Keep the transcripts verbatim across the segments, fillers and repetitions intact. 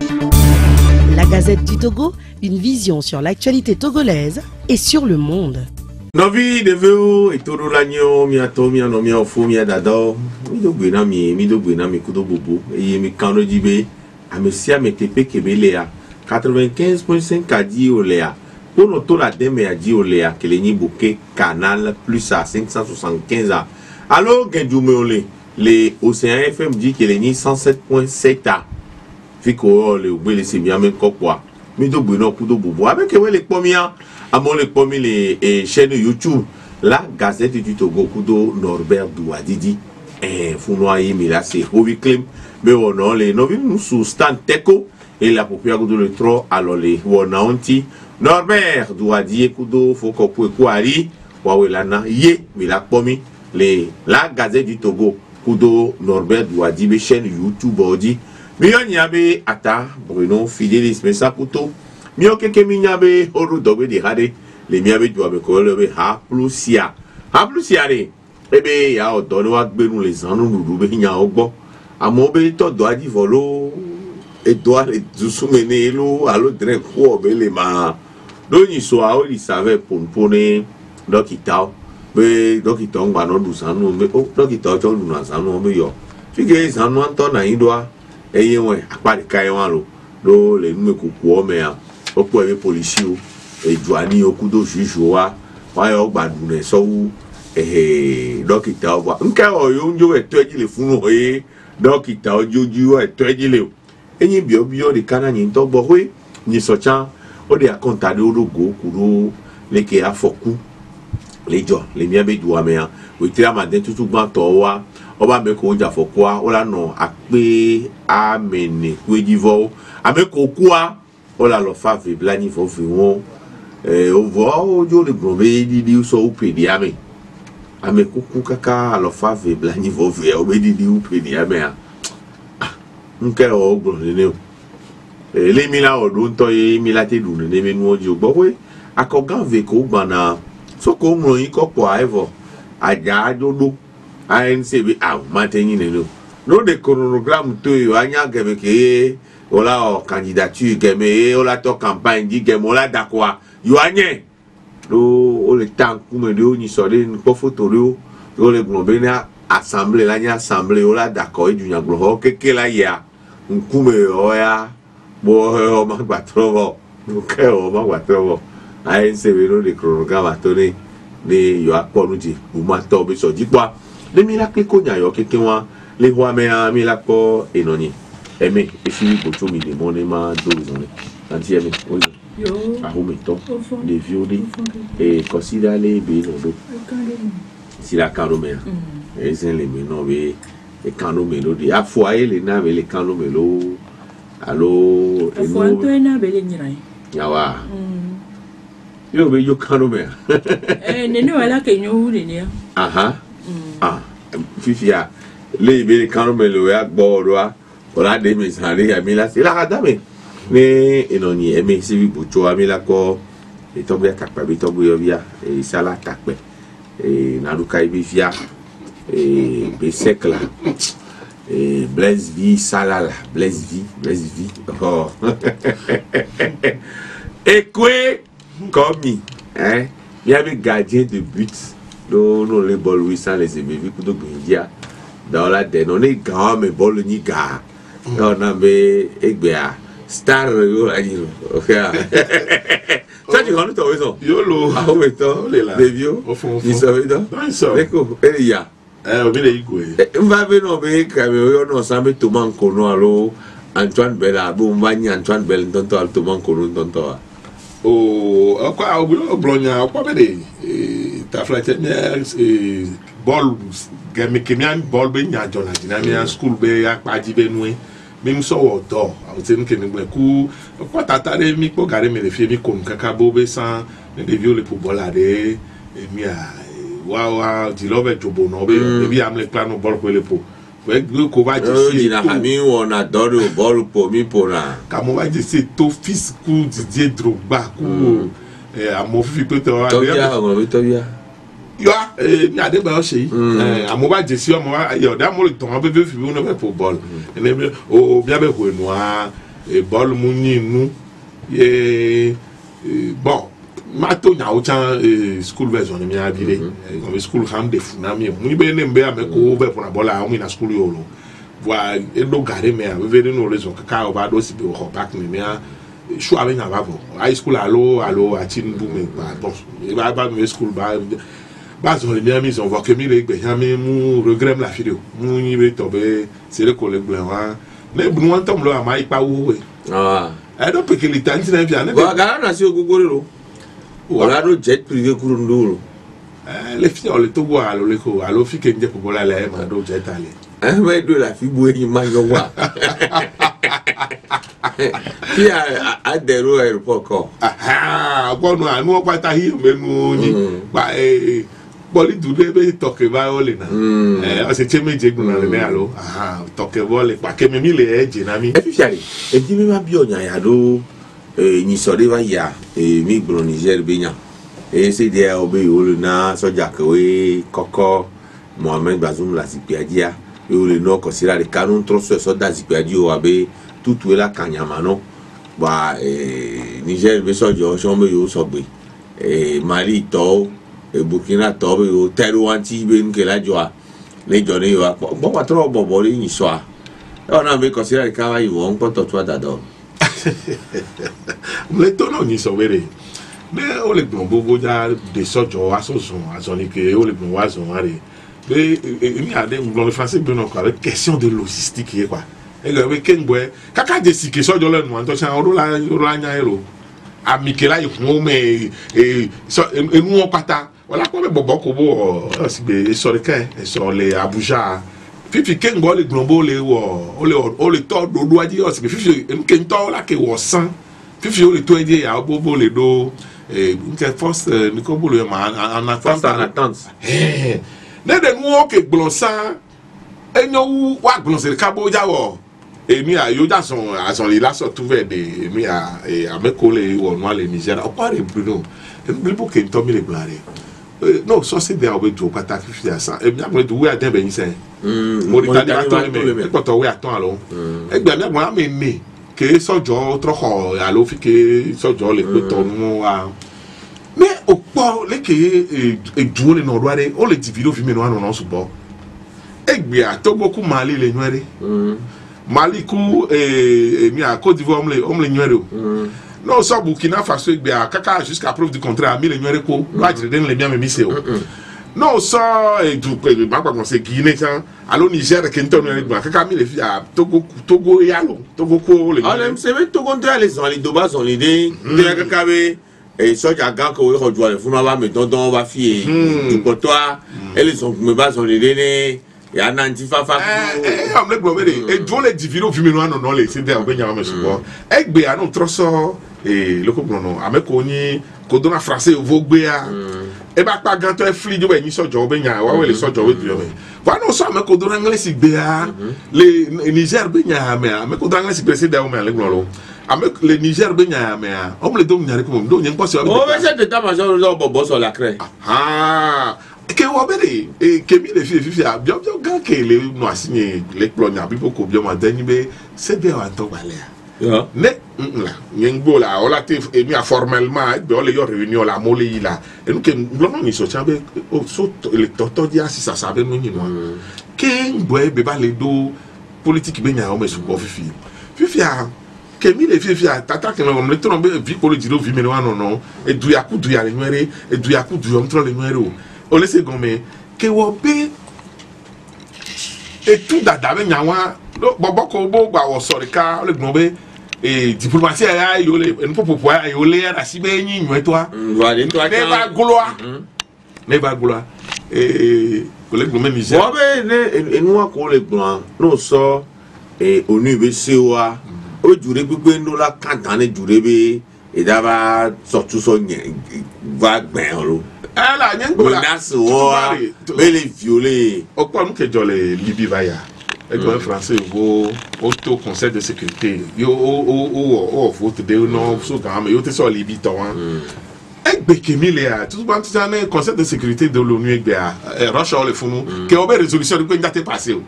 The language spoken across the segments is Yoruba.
La Gazette du Togo, une vision sur l'actualité togolaise et sur le monde. Novi deveo itoro lanyo miato miano miafo miadado mi do gbena mi mi do gbena mi kudo bobo eye mi kando jibe amesia metepe kebelea quatre-vingt-quinze virgule cinq a dit olea tono to la deme a dit olea kelenyi bouquet canal plus à cinq cent soixante-quinze a alors genjume ole les Océan F M dit kelenyi cent sept virgule sept a fiko le obele se mi amen kokwa mi do gbena kudo bobo avec we le pomia à mon les les eh, chaînes YouTube, la Gazette du Togo, Kudo Norbert Douadidi, et Founoye Milase, Hoviclim, mais on a les novices nous sous stand Teko, et la propriété de le tro, alors les Wonaonti, Norbert Douadidi, Kudo, Foko Pouekouari, Wawelana, Ye, Milapomi, les la Gazette du Togo, Kudo Norbert Douadidi, chaîne YouTube, Odi, Mionyabe, Ata, Bruno, Fidélis, Messaputo, Mio keke minyabe oru dobe di hade le miabe jwa be ko le ha plusia ha plusia re ebe ya odo ni wa gbenu le zanu nudu be nya ogbo amo be to do aji volo e do ale zusumene lo alo dre ko be le ma do ni so a o li save ponpone dokita be dokita ngba no du sanu be o dokita o lu na sanu be yo fige sanu anto na indwa eye won apari kai wan lo lo le nu ku ku o me a opo ebe polisi o ejuani okudo juju wa wa yo gbadun e so wu eh dokita wa nke o yo njo eto ejile fun o e dokita ojoju eto ejile o eyin bi obi o de kana yin to gbo we ni socha o de akonta de orogo kuro leke afoku lejo le mi abe ju wa me an we tira ma den tutu gban to wa oba me ko ja foku wa o la no ape amene kwejivo ame ko kuwa ola lo fa ve blani fo fi won eh o vo ojo le gbon be di di so o pe di ame ame kuku kaka lo fa ve blani fo fi o be di di o pe di ame a nke o gbon ni o eh le mi la o do nto ye mi la te du ne me nu ojo gbo we akogan ve ko gbana so ko mo yin ko po evo aja ajodo a n se be a ma te yin ne no no de chronogramme to yo anya gebe ke ola o candidature geme ola to campagne di geme ola dakwa yo anye lo o le tan kume de oni so de ko photo ro o le glombe na assemblée la nya assemblée ola dakwa e junya glo ho keke la ya nkume o ya bo o ma gbatrowo o ke o ma gbatrowo ai se be no de chronogramme to ni ni yo aponu ti o ma to be so jipa le miracle ko nya yo keke wa le ho me a miracle enoni Aimé, et Philippe Bocho mi demande ma dose. Anti aimé, oui. Yo. Ah, au mettons. Les violets. Et considère les bénodo. Si la canomère. Et c'est les ménos, les canomelo. À foyer, les naves et les canomelo. Allô. À foyer, tu n'as pas les nirais. Yawa. Yo, mais yo canomère. Eh, n'est-ce pas là que nous voulons? Ah, ah. Fifia. Les bébés canomelo, à bord, ola de mes sale ya mi la c'est la radame ne enoni eme si bi bocho ami la ko e to bia takpa bi to buyo bia e sala takpe e na luka bi via e be sekla e blaise vie salala blaise vie blaise vie oh et quoi comme hein il y avait gardien de but non non les ball oui ça les aimer vu kudo gbendia dans la den on est grand mais ball ni gars on a be egbea star yo la yiro okay ça tu connais toi eso yo lo ah oui toi les là les vieux ils savent donc eko ele ya eh o bile igwe mba be no be ka be yo no sambe to man kono alo Antoine Bella bo mbani Antoine Bella tonto al to man kono tonto o akwa o blonya akwa be de ta flight eh ball game kemian ball be nya jona dinamia school be akpa ji be nuwe même so odo awotenu kenigbe ku ko tatare mi po gare me le fie mi kon kaka bo be san le vieux le pour bolade mi a wa wa di love jobo no be bi am le plan no ball ko le po we ko va di na hami on adore o ball po mi po na ka mo va di se to fils ku Didier Drogba ku eh amo fi pe to wa to ya o to ya yo eh mi ade ba o se eh amo ba jesi o mo wa yo da mo le ton be be fi no be pour ball ene o bia be ho enu a et bol muni nous et bon mato nya o chan school version mi abire on school ham de funa mi mu be ne mbe ameko be pour na bola o mi na school yo lo wa e do gare me a vere no raison ka o ba do si be o back me me a shu ave na ba bo high school alo alo a tin bu me ba bon e ba ba me school ba ba zo le mi ami on voit que mi le gbe mi mu regret la fille mu ni be tobe c'est le collègue blanc mais bu wan tom lo ama ipa wo ah e do pe ke li tan tin bien ba ga na si o gogoro wala do jet privé kurunduro eh le fi o le to bo alo le ko alo fi ke nje ko bola le ma do jet ale eh mais do la fi bo yin ma yo wa fi a a dero airport ko ah gbonu anu o pata hi menu ni ba eh boli dude be toke ba o le na eh o se che meje gun na le alo ah toke boli pa ke mi le eje na mi e fi fiari e di mi ma bi onya ya do eh ni so de va ya e mi gro Niger be nya e se de o be o le na soja ke we koko Mohamed Bazoum la sipiadia e o le no considera le canon trosso so da sipiadio abe tutu la kanyama no ba eh Niger be soja o so me yo so gbe eh Mali to e Burkina to be o teru anti be nke la joa le jone yo bo pa tro bo bo ni so a o na me considera le ka yi won po to to dado le tono ni so were me o le gbon bobo ja de sojo asosun azoni ke o le gbon wa zon are be mi ade gbon le français be no quoi question de logistique quoi e go be ken boy kaka de sike sojo le nu an to chan o la o la nya ero amikela ikun me e so enu o pata wala ko be bobo ko bo si be so le kan e so le Abuja fifi ken go le gbon le wo o le o le to do do aji o si be fifi enu ken to la ke wo san fifi o le to aji ya bobo le do eh nke first ni ko bo le ma en attente eh ne de nu o ke gbon san enyo wa gbon se ka bo jawo emi a yo ja son ason le la so tu ve de emi a ameko le wo no le Niger o pare Bruno emi bo ke to mi le blare no so se de obe do pata fifi asa emi a mo do we aden be yin se mo di tani ato me e poto we aton alo egbe mi mo am ni ke sojo troho alo fi ke sojo le pe to nu wa me o po le ke e duro le no roare o le divide fi me no anu no so bo egbe a to boku Mali le nwere Mali ku eh mi a Côte d'Ivoire omle omle nwere no so Burkina Faso egbe a kaka jusqu'à preuve du contraire mi le nwere ko lo ajire den le mi am mi se o no so e du pe ba pa se Guinée tan alo Niger ke nton nwere gba kaka mi le fi a Togo Togo yalo Togo ko le on se met Togo entre les on les doba son idée de kaka be et soja gan ko we ko jo le fun ba me don don ba fi du potoa elles sont me ba son idée ne ya nanti fafa eh am le gbomere e do le divino fi me no no le se de o be nya ma subo egbe anu troso e loko gbono ameko ni ko do na français vo gbe a e ba pa gan to e fli jo be yin sojo be nya wa we le sojo we du me wa no so ameko do na english gbe a le Niger be nya me ameko do english gbe se de o me le gbono ameko le Niger be nya me a o me le do nya re ko do nya nko se o be se de ta ma so lo bobo so la cre ah ke wo bere e ke mi le fi fi a bio bio gan ke le no asinye le plonya bi boko bio ma dani be se be wa to bale ya ne la ngbo la o la te e mi a formellement be o le yo réunion la mo le la e nu ke lo no ni so chabe o so le toto dia si sa sabe no ni no ke ngbo e be ba le do politique be nya o me su ko fi fi fi a ke mi le fi fi a tata ke no me to no be vi politique do vi me no no no e du ya ku du ya le nwere e du ya ku du yo mtro le nwere o o le se gome ke wo be e tu dada be nyawa bobo ko bo gba wo sori ka o le gbon be e diplomatie ya yo le en popopo ya yo le ya si be yin nwe to a wa le to a ne ba gloa ne ba gloa e ko le gbon me Niger wo be ne enu wa ko le gbon no so e onu be se wa o jure gbegbe no la kan tan ne jure be e da ba so tu so yen va gben lo ala nyengbo la menace wo be le violer o po mu ke jole Libye vaya e go français wo auto conseil de sécurité yo o o o faut te de no so ga me yo te so Libye to wan e gbe ke mi le a tout ban tout conseil de sécurité de l'ONU e gbe a Russia le funu ke o be résolution ko njate passé o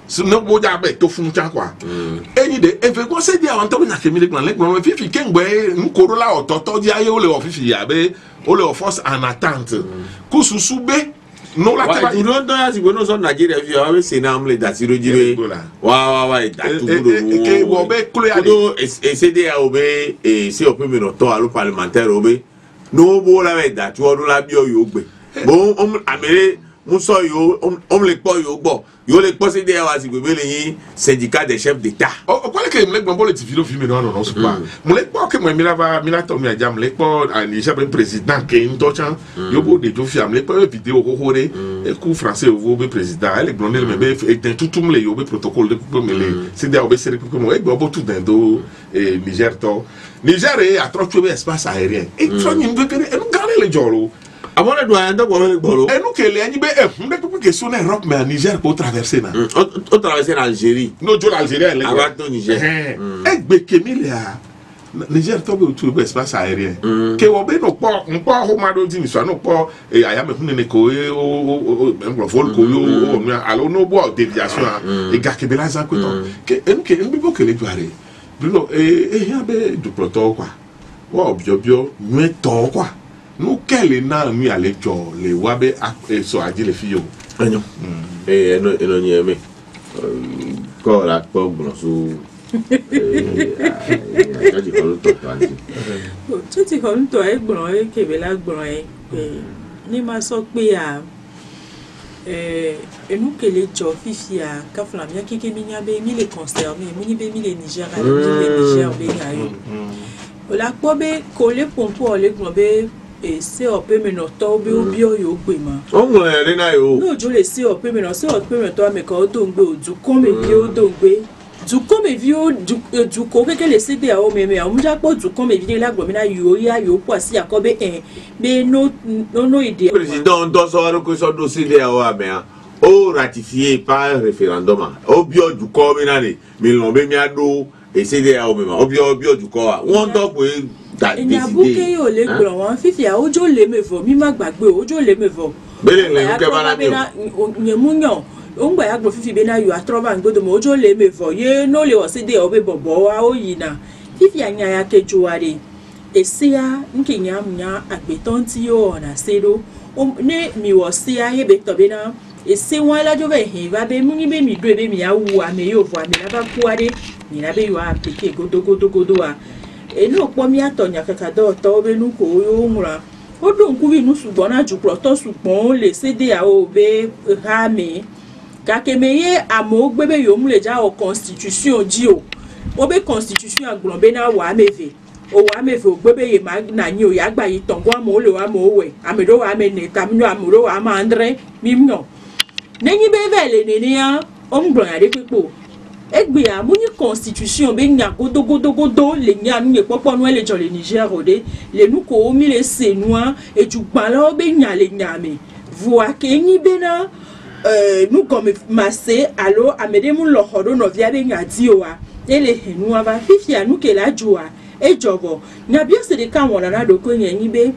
si no bo ja be to fun cha kwa enyi de e fe ko se dia wan to na ke mi le plan le plan fi fi kengbe nkoro la ototo di aye o le ofifi ya be o le force en attente ku susu be no la wa tu don ya si bono so Nigeria fi wa be se na amle da siro jire wa wa wa da tu do ke wo be klo ya do e se dia o be e se o pe mi no to alo parlementaire o be no bo la be da tu o do la bi o yo gbe bo amere muso yo on le po yo gbo yo le po se dia wa si gbe le yin syndicat des chefs d'état o ko le ke me gbon bo le ti fi lo fi mi no no so pa mo le po ke mo mi la va mi la to mi aja mo le po ani je président ke ndo chan yo bo de to fi am le po vidéo ko ko re e ku français o vo be président ele gbon le me be e den tutum le yo be protocole de ko me le se dia o be se ko mo e gbo bo tout den do e Niger to Niger e a trop tué espace aérien e tro ni be kere e no gare le jolo avant le doyen de le bolo et nous que les ani be e me ko question Europe mais Niger pour traverser na o traverser l'Algérie no jo l'Algérie le avant to Niger e gbe kemi le a Niger to be tout espace aérien que wo be no po npo ho ma do di mi so no po e aya me fun ne ko e o o vol ko yo o alo no bo déviation e ga ke be la za ko to que en que en bi bo ke le doare bruno e e ya be du proto kwa wo obio bio nwe to kwa nous quel na mi ale jo le wa be so aji le fi yo enyo eh eno eno nyeme ko la ko gbo so eh aji ko to tanti tó ti ko nto e gbon e ke be la gbon e ni ma sọ pé a eh enu kele jo fifi a ka fla mi keke mi nya be mi le concerné mi ni be mi le Niger a mi le Niger be ga yo o la po be ko le pompo le gbon be et c'est un peu mais notre tombé au bio yo gbema o mo ere na yo no jo le c'est un peu mais non c'est un peu mais toi mais quand on gbe du comme bio dongbe du comme bio du du ko que le C D A o me me o mja po du comme bio la gbo mi na yo ya yo po si akobe en mais no no no idée président do so ro ko so do C D A o amea o ratifié par référendum o bio du ko mi na ni mi lo be mi ado e C D A o me ma o bio bio du ko wa won do pe il y a beaucoup de les grands fifi a ojo le mevo mi ma gbagbe ojo le mevo bele le nke bana ni nye munyo o ngba ya gbo fifi be na yo atroba ngodo mo ojo le mevo ye no le o se de obe bobo wa oyina fifi anya ya kejuare esia nke nya nya agbetonti yo na sero ne mi wo sia ye be to be na ese won la jo be hin ba be mu ni be mi do be mi awu ame yo vo ame na ba kuare ni na be yo apeke godo godo godo wa eno po mi atonya kaka do to be nu ko yo nra o do nku bi nu sugbon na jupro to sugbon le C D A o be ha mi ka ke meye amo gbebe yo mu le ja o constitution ji o o be constitution agbon be na wa meve o wa meve o gbebe ye ma na yin o ya gba yi tongo amo le wa mo we amedo wa me ne tamno amuro wa ma andre mimno nenyi be vele ne ni a o ngbon ya de pepo egbe a muni constitution be nya godo godo godo le nya nu ye popo nu ele jo le Niger ode le nu ko o mi le se nu a e ju gban lo be nya le nya me voa ke nyi be na euh nu comme masse allo amede mu lo hodo no via be nya di o a ele henu ava fifi anu ke la jua e jobo nya bi se de kan wona na do ko nyi be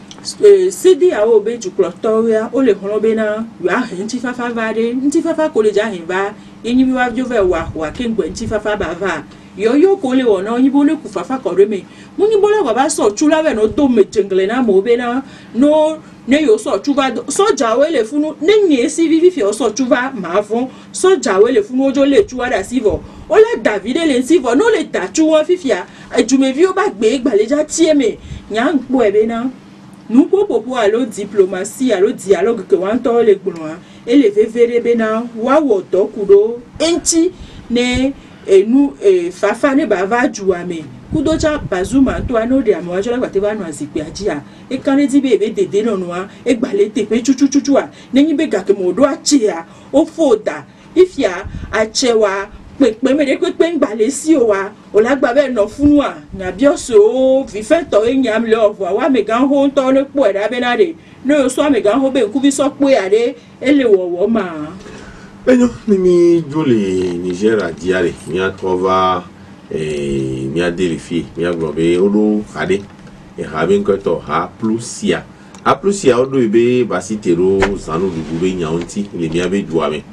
C D A o be ju klotoria o le hono be na ya henti fafa vade nti fafa ko le ja hin ba enyi bi wa jo ve wa wa ke ngbe nti fafa ba va yo yo ko le wona onyi bo le ku fafa ko re me mu ni bo le ko ba so chu la ve no do me jengle na mo be na no ne yo so chu va so ja we le funu ne nye si vivi fi o so chu va ma fun so ja we le funu ojo le chu wa da sivo o le David le sivo no le da chu won fifia ejume vi o ba gbe gbaleja tie me nya npo e be na nous popo alo diplomatie alo dialogue que wan to le gbon e le vevere be na wa wo to kudo enti ne enu e fafa ne bava juame kudo cha bazuma to ano de amo ajola kwate ba nu azipe ajia e kan di be be dede no no a e gbale te pe chuchu chuchu a nenyi be ga ke modo achia o foda ifia achewa pe me de pe ngbale si o wa o la gba be no funu a na bi oso fi fe to enyam le ovo wa me gan ho to le po da be na de no so me gan ho be ku bi so pe ade ele wo wo ma enyo ni mi jole Niger a diare mi a trova eh mi a delifie mi a globe olo ade e ha ben ko to ha plusia a plusia odo be basitero sanu dugu be nyaunti le mi a be duame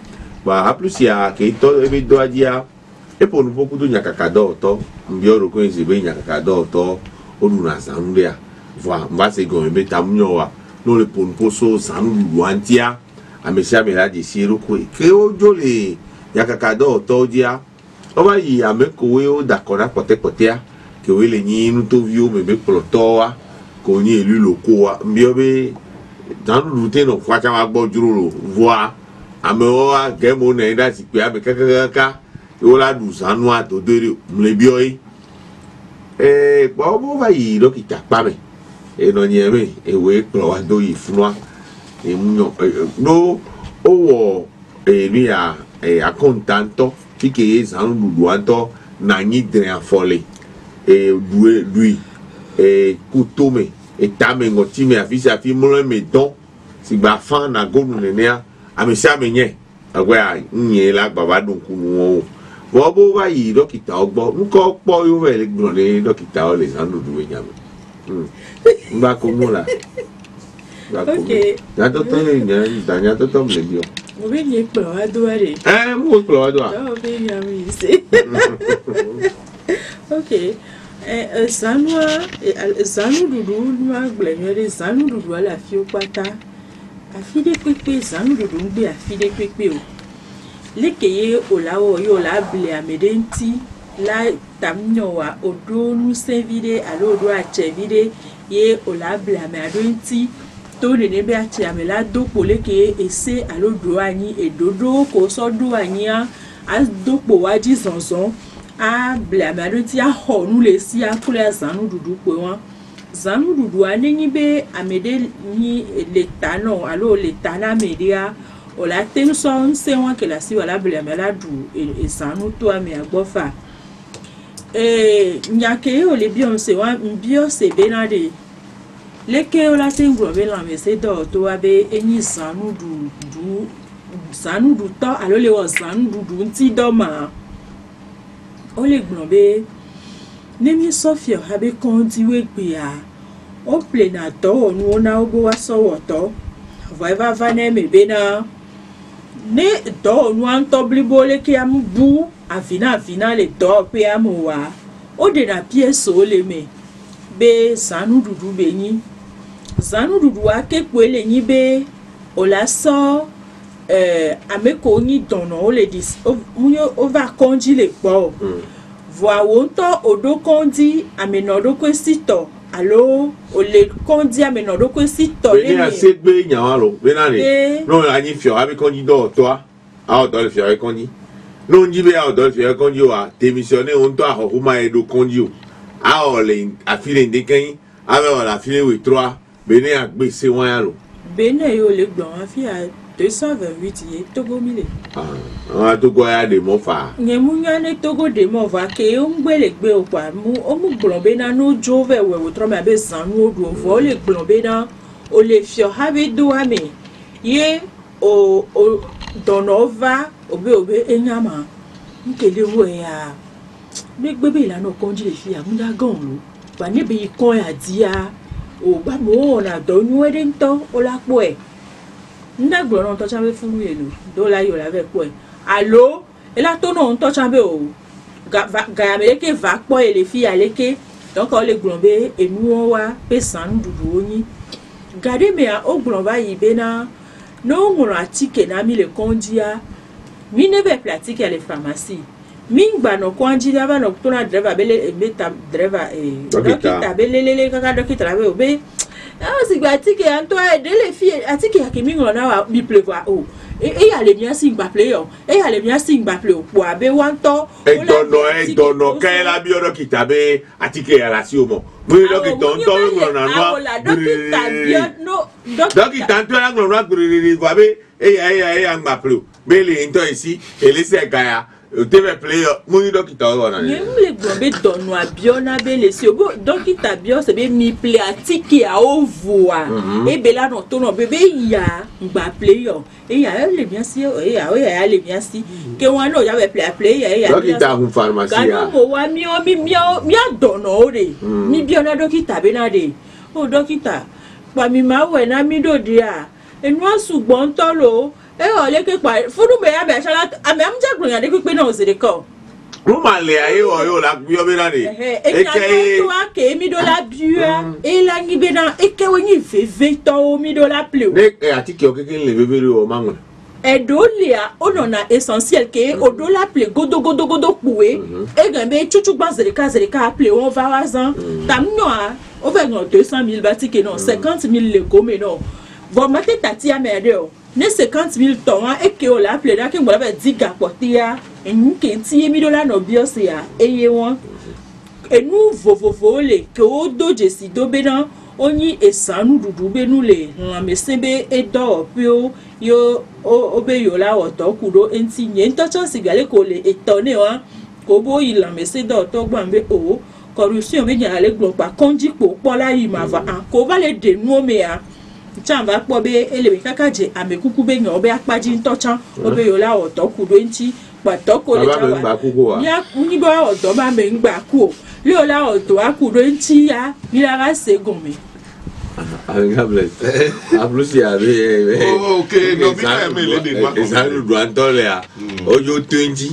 ba plus ya ke to ebe do ajia e ponu poku do nyakaka do to mbi oro ko ezi be nyakaka do to odu na sanu ya va va se go ebe tamunyo wa no le ponu poso sanu lu antia amesia me la di siru ko ke o jole nyakaka do to dia o ba yi ameko we o dakora pote potea ke we le nyi nu to vi o me be ploto wa ko ni elu loko wa mbi obe dans le route no kwa cha wa gbo juro voa ame o a gemo na ida si pe ame kakaka o la du sanu a to dere mle bi oi eh bo bo va yi lo ki ta pa me e no nye me e we pro wa do yi funwa e munyo no o wo e ni a e a contanto ti ke sanu du du anto na nyi dre a fole e due lui e kutome et tame ngoti me afisi afi molo me don si ba fan na gonu nenea amesa me nye agwa nye la baba don kunu o bo bo wa yi dokita ogbo nko po yo we le gbon le dokita o le sanu du nya me mm ba ko mo la Okay. Ya to to nya danya to to me bio mo be nye pe wa do are eh mo ko wa do a do be nya mi se okay. Eh, zanua, zanu dudu nua gblenya zanu dudu ala fi opata. Afi de pepe zanu dudu ngbe afi de pepe o. Lekeye olawo yo la ble amedenti la tamnyo wa odo nu sevide alo odo achevide ye ola ble amedenti to ne ne be achi amela do poleke ese alo do anyi edodo ko so do anya as do po waji zonzon a blamado ti a ho nu le si a kule zanu dudu pe won zanu dudu anenyi be amede ni leta no alo leta na media o la tension se won ke la si wala blamala du e zanu to ame agbofa eh nyake o le bion se wan bio se benade leke o la tin gro be la me se do to abe enyi zanu du du zanu du to alo le wo zanu dudu nti do ma o le glombe nemi sofia habe konti we gbe a o ple na to onu ona obo wa so woto va va ne me be na ne to onu an to blibo le ki am bu afina afina le to pe amu wa o de na pièce o le me be zanu dudu be yin zanu dudu ake pe le yin be o la so euh ameko ni dono o le dis o va konji le po voa wonto odo kondi amenodo kwesito allo o le kondi amenodo kwesito le ni asegbe nyawa lo be na ni no la ni fio abi kondi do to a o do le fio abi kondi no njibe a o do le fio abi kondi wa démissionner on to a ho ma edo kondi o a o le afile ndekan ave o la file we trois be ni agbe se won ya lo be na yo le gbon afi a deux cent vingt-huit ye Togo mile ah on Togo ya de mo fa nye munya ne Togo de mo va ke o ngbele gbe o pa mu o mu glombe na no jove we wo tro me be zanu odu o vo le glombe na o le fio habe do ame ye o o donova obe obe enyama nkele wo ya me gbe be ilana konji le fi amuda gan lo ba ne be ikon ya dia o ba mo na do nu ede nto o la po e nda gboro to chabe furu elu do la yo la ve po e allo e la to no to chabe o ga ga me ke va po e le fi aleke donc o le glombe e nu wa pe san dudu oyin gade me a o glomba yi be na no ngoro atike na mi le kondia mi ne be pratique à la pharmacie mi gba no kondia ba no to na driver bele beta driver e dokita bele lele kaka dokita be o be ah si gba atike an to e de le fi atike ya ke mi ngoro na wa mi pleuvoir o e e ya le bien si gba player e ya le bien si gba player po abe wan to e dono e dono ka la bi dokita be atike ya la si o mo we dokita on to ngoro na no dokita bio no dokita to la ngoro na guriri va be e ya e ya e ya gba player be le into isi ele se gaya o tebe player mo ni dokita o na ni le gbombe dono abiona be le si obo dokita bio se be mi play atike a ovoa e be la no to no be be ya gba player e ya le bien si e ya o ya le bien si ke won no ya be play player e ya dokita hun pharmacie gano mo wa mi o mi mi mi dono o re mi biona dokita be na de o dokita pa mi ma we na mi do dia enu asugbon to lo e o le ke kwa funu me ya be shala ame am je gbon ya de pe na o se de ko Roma le aye o yo la bio be na de. E ke to ke mi do la bua e la ni be na e ke woni veve to mi do la ple. Ne atike o keke le bebe o mango. E do le a onona essentiel ke o do la ple godo godo godo poué e gan be chuchu gba zere ka zere ka ple on va wazan tam no a o ve gan deux cent mille batike non cinquante mille le go me non. Bon mate tati a merde o. Ne cinquante mille tonnes et que la ple da ke ngba be diga potia en ke ti mi do la no biose ya eye won e nu vovovo le ke o do jesi do be na oni esanu dudu be nu le la mesebe e do pio yo obe yo la oto kudo enti nye nto chan sigale ko le etone wa ko bo ila mese do to gba nbe o corruption be nya le gbon pa konji po po la yi ma va an ko va le de nu me ya chan va po be elewe kakaje amekuku be nya obe apaji nto chan obe yo la oto kudo enti pato ko le chawa ya ni bo odo ba me ngba ku le o la odo akudo enti ya mi la ga se gonme. Avec un bled. A plus il y avait. Oh, ok, non, mais mais les deux. Et ça nous doit entendre là. Ojo twenty.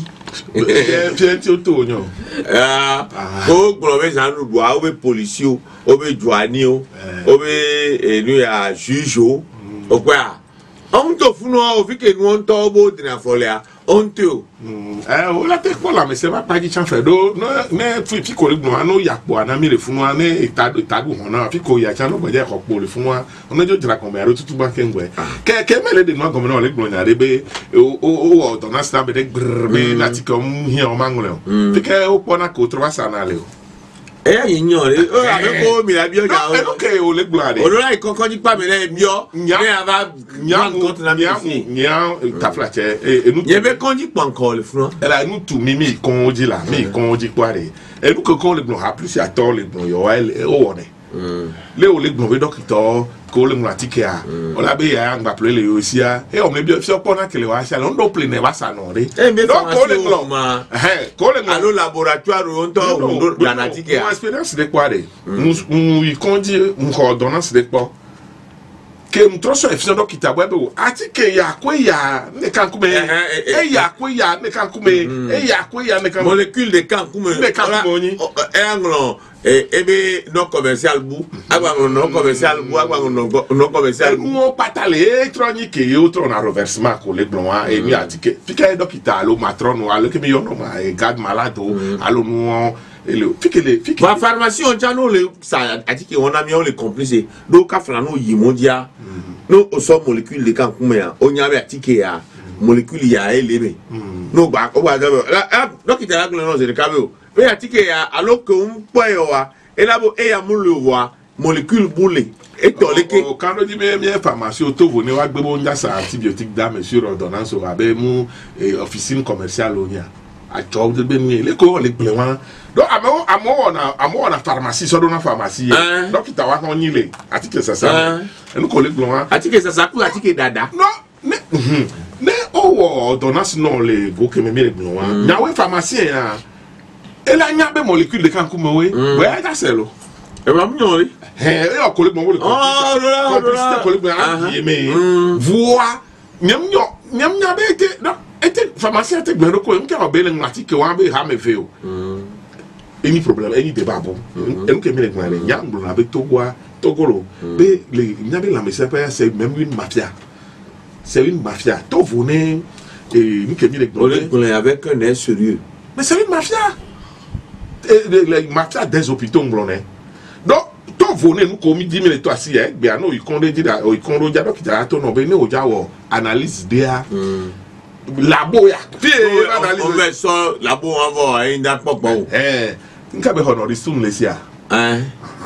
Twenty auto non. Ah. Oh, globe ça nous doit obe policier, obe douanier, obe et nous ya juge. O quoi? On te fout non, au fait que nous on tombe dans la folie. On te. Eh, on la te quoi là, mais c'est pas pas qui t'en fait. Do, non, mais fi fi ko le gno ano ya po ana mi le funu ana eta eta go hona fi ko ya cha no gbe ko po le funu on a jo dra ko me aro tutu ba kengwe. Ke ke me le de no go me no le gno nya de be o o o do na sta be de grbe na ti ko mu hi o mangole. Fi ke o po na ko tro sa na le o. Eh, il y a oh, avec quoi, mais la bio, ok, on les blade. On a encore dit pas, mais les bio, mais avant, Nya contre la Nya, Nya, ta flatte, et nous. Il y avait qu'on dit pas encore le front. Elle a nous tout mimi, qu'on dit là, mais qu'on dit quoi, et nous que qu'on les blonds, plus à tort les blonds, yo, elle, oh, on est. Les ou les blonds, donc, ils t'ont, qu'on les mouatiques, on a bien, on va appeler les aussi, et on est bien sûr pendant que les wachas, on doit plainer, va ça, non, et donc, qu'on les blonds, eh, qu'on les blonds, allô, laboratoire, on doit, on doit, la natique, mon expérience de quoi, nous, nous, qu'on dit, une ordonnance de quoi. Que nous trouvons efficient donc qui t'a web ou attique ya quoi ya ne kan kume e ya quoi ya ne kan kume e ya quoi ya ne kan molécule de kan kume ne kan kume e anglo e ebe non commercial bu agba non commercial bu agba non commercial bu on patale électronique et autre na reversement ko le blon et mi attique fika donc qui t'a allo matron ou allo que mi yo no ma e garde malade allo nous et le fike le fike la pharmacie on tient nous le ça a dit qu'on a mis on les complices donc ka fana no yi mondia no so molécule de kan kume ya on ya be atike ya molécule ya elebe no ba o ba la donc il t'a la c'est le cabot mais atike ya alors que on point wa et là bo e ya mo le voir molécule boule et toleke quand on dit mais bien pharmacie auto vone wa gbe bo nja sa antibiotique da monsieur ordonnance o ba be mu officine commerciale onia a job de be mi le ko le plein donc amo amo na amo na pharmacie so do na pharmacie donc il t'a wa on yile atike ça ça et nous collègues blancs atike ça ça pour atike dada non mais mais oh ordonnance non les go que me les blancs nya we pharmacien ya et la nya be molécule de kan kuma we we ta selo e ba mu nyori eh e collègue bon le oh là là collègue blanc mais voix nyam nyo nyam nya be te non était pharmacien te gbe ko nka obele atike wa be ha me fe o any problème any débat bon et nous que me les blancs nya blanc avec togoa Togolo, mais les la c'est même une mafia. C'est une mafia. Toi, vous venez et nous qui les avec un air sérieux. Mais c'est une mafia. La mafia des hôpitaux, donc, toi, vous venez nous commis dix mille toi si, bien non, ils condamnent, ils condamnent, ils ont ton nom, ils ont analyse d'A. Labo ya. On met ça, labo on va, il n'y a pas bon. Eh, nous avons honoré tout le sia. Hein?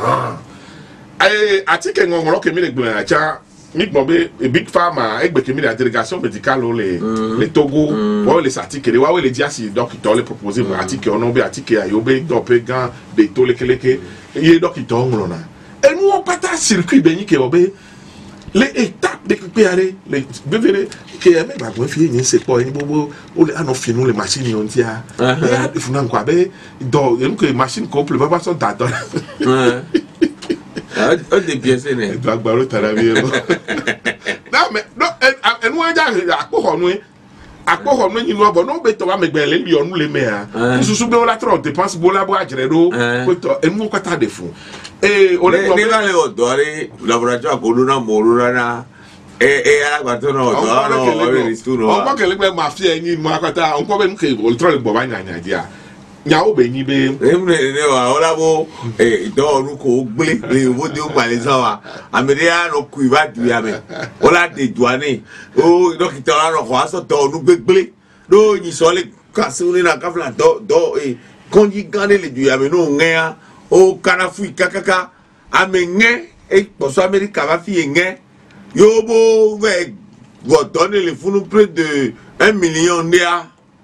Eh, atike ngongoro ke mi le gbon acha mi gbon be big pharma egbe ke mi la délégation médicale le le Togo wa le satike le wa we le dia si docteur le proposer atike onon be atike ayo be dope gan de to le keleke ye docteur ngona et nous on pata circuit be ni ke obe les étapes de préparer les bevere ke me ba gbon fi yin se po yin bobo o le ano finu le machine yon tia e a funa nkwa be do yen ke machine couple ba ba so dado un des pièces né doit baro tarabie non mais non et nous a akpo nu akpo nu nyinu obo no be to wa megbele li onu le me a susu be ola tro dépense bola bo ajere do ko to e mu ko ta de fun e o le ne va le odore laboratorio akoluna morura na e e agbato no odore no o be ristuno o mo kele gbe mafia yin mu akata o ko be nke o tro le gbo ba nya nya dia nya o be yin be emre ne wa ola bo e do onu ko gbe le wo de o gbale so wa ameria no ku iba du ya me ola de duane o dokita la no kwa so to onu gbegble do yin so le kasuni na kafla do do e konji gane le du ya me no ngea o kanafu ikakaka amenye e poso america va fi nge yo bo ve godone le funu près de un million ndia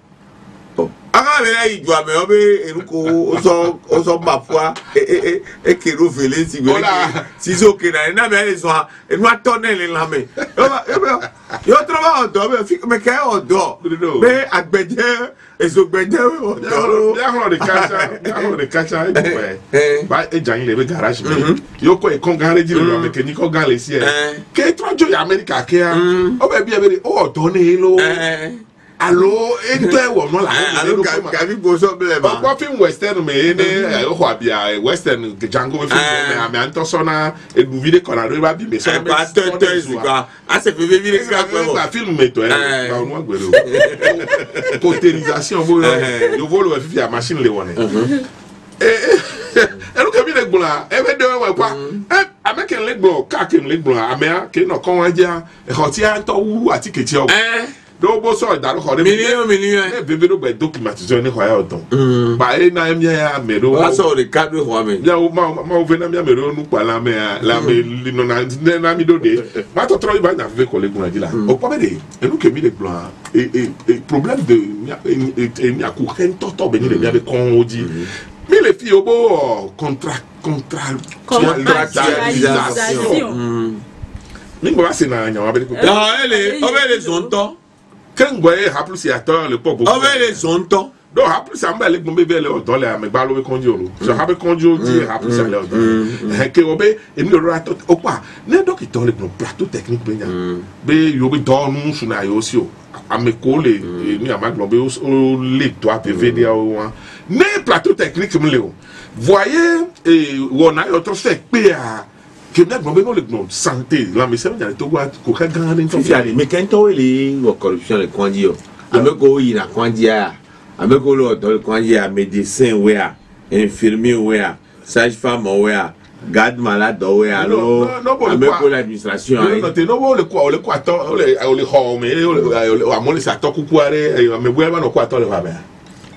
aga bela yi jwa me obe eruko oso oso mafua e e e kero vele si gbe si so ke na na me le so enu atone le la me yo trova odo be fi me ke odo be agbeje eso gbeje odo ya ho de kacha ya ho de kacha e ba e jan le be garage me yo ko e kon garage le me ke ni ko gan le si e ke trojo ya america ke a o be bi e be o odo ne lo allo ento e wo no la allo ka bi bo so ble ba ba film western me ne o ho abia western ke jango film me ame anto so na e du vide ko na do ba bi me so ba to to is quoi a se fait vivre ça quoi ba film me to e ba no agbero cauterisation bo yo volo e fi a machine le woni eh e lu ke bi le gbula e be de we kwa eh ameken le gbo ka ke le gbula ame ke no kon wa ja e ho ti an to wu ati ke ti o eh do bo so da ko re million million e bebe do be documentation ni hoya oton ba e na mi ya me do wa so de cadre ho ame ya ma ma o ve na mi me do nu pa la me la me li no na na mi do de ma to tro ba na ve ko le gun la o pa be de e nu ke mi le blanc et et problème de e mi aku ken to to be ni le mi be kon oji mi le fi obo contrat contrat contractualisation mi ba se na nya wa be ko ah ele o be le zonto kengwe haplu si ator le poko o be le zonto do haplu si amba le gbe be le odo le ame gba lo be konjo ro so habe konjo di haplu si le odo he ke obe emi lo ra to opa ne dokito le gbo plateau technique be nya be yo be do nu su na yo si o ame ko le ni ama gbo be o le to a pv dia o ne plateau technique me le o voyez e wona yo to se pe a que n'a pas besoin de santé la mais ça veut dire que toi ko ka gan ni fi ale mais quand to le corruption le kwandi yo ameko yi na kwandi a ameko lo do kwandi a médecin we a infirmier we a sage femme we a garde malade we a lo ameko l'administration a no te no wo le ko le ko ato le o le ho me o amole sa to kukuare me bo ba no ko ato le ba ba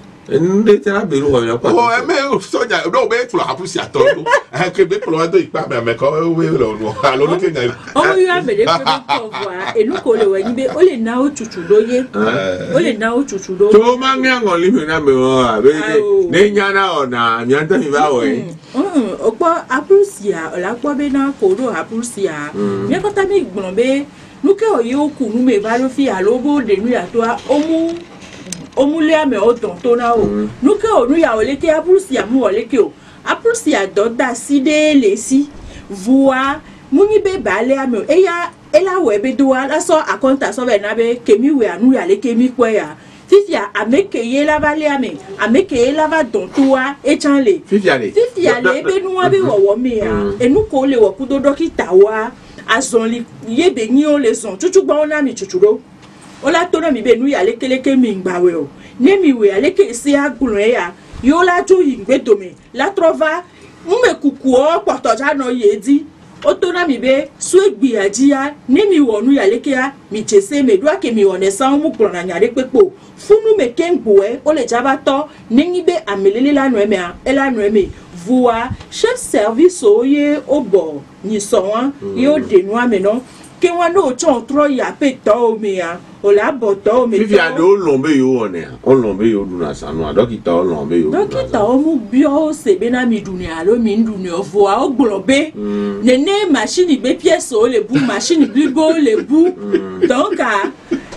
nde tera beru ho ya pa o e me soja no be fulo hapusi ato e ke be fulo do ipa me me ko we lo no alo lo ke na o yo abede ko ko wa enu ko le wa ni be o le na o tutu doye o le na o tutu do to ma ngi ngo li me na me o be ne nya na ona nya ta mi ba we mm o po apusia o la po be na ko do apusia mi ko ta mi gbon be nu ke o yo ku nu me ba lo fi alo bo de nu ya to o mu omulia me o tonto na o nuke o nu ya o leke apulsi ya mu o leke o apulsi ya doda si de lesi voa muni be bale ame e ya ela we be do la so akonta so be na be kemi we anu ya leke mi kwa ya fifia ameke ye la vale ame ameke ye la va tonto wa e chanle fifia le fifia le be nu wa be wo wo me ya enu ko le wo kudo dokita wa azon ye be ni o le son chuchu gba ona mi chuchuro ola tona mi be nu ya lekeleke mi ngbawe o ne mi we aleke si agunro ya yo la jo yingbe to me la trova mme kuku o potoja no yedi o tona mi be so egbi ajia ne mi wonu ya leke ya mi chese me do ake mi wone san mu kro na nyare pepo funu me kengbo e o le jaba to ne ngi be amelele la no eme a ela no eme voa chef service oye obo ni so wan yo de nu ameno ke wa no chon tro ya pe to mi a o la bo to mi fifia do lombe yo one o lombe yo duna sanu a dokita o lombe yo dokita o mu bi o se be na mi dunia lo mi dunia o fo a o gblobe ne ne machine be pièce o le bu machine bi bo le bu donc a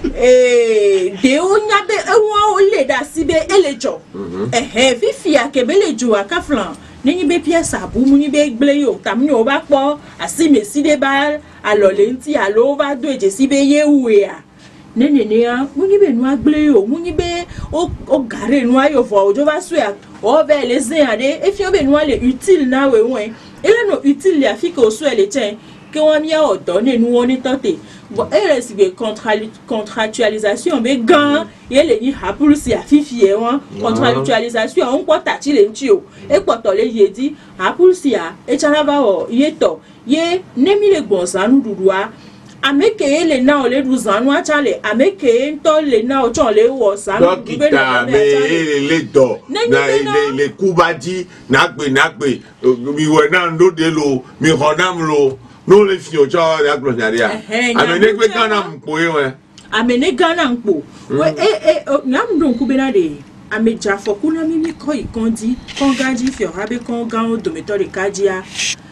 eh de o nya be e won o le da si be elejo eh eh fifia ke be le jo akaflan ni be pièce abu mu ni be gble yo tam ni o ba po asi me si de ba alors les nti alo va do je si be ye uya nene ne ya muni be no agble o muni be o o gare no ayo fo ojo va so ya o be le zin ade e fi o be no le utile na we won e le no utile ya fi ko so ele chen que on mi a donné nous on est tenté bon et reste be contractualisation be gan ye le ni hapulu si afifi e won contractualisation on ko tati le nti o e poto le ye di hapulu si a e chala ba o ye to ye nemi le gbonsan dudua ameke le na o le duzanu a chale ameke to le na o chon le wo san dókítà me ele le do na ile le kubadi na gbe na gbe mi we na ndo de lo mi honam lo no le fi ojo ya gloriaria amene gbe kana mpo e we amene gana mpo we e e nyam ndo ku be na de ameja fokuna mi mi ko ikondi kon gaji fi o habe kon gan o dometori kajia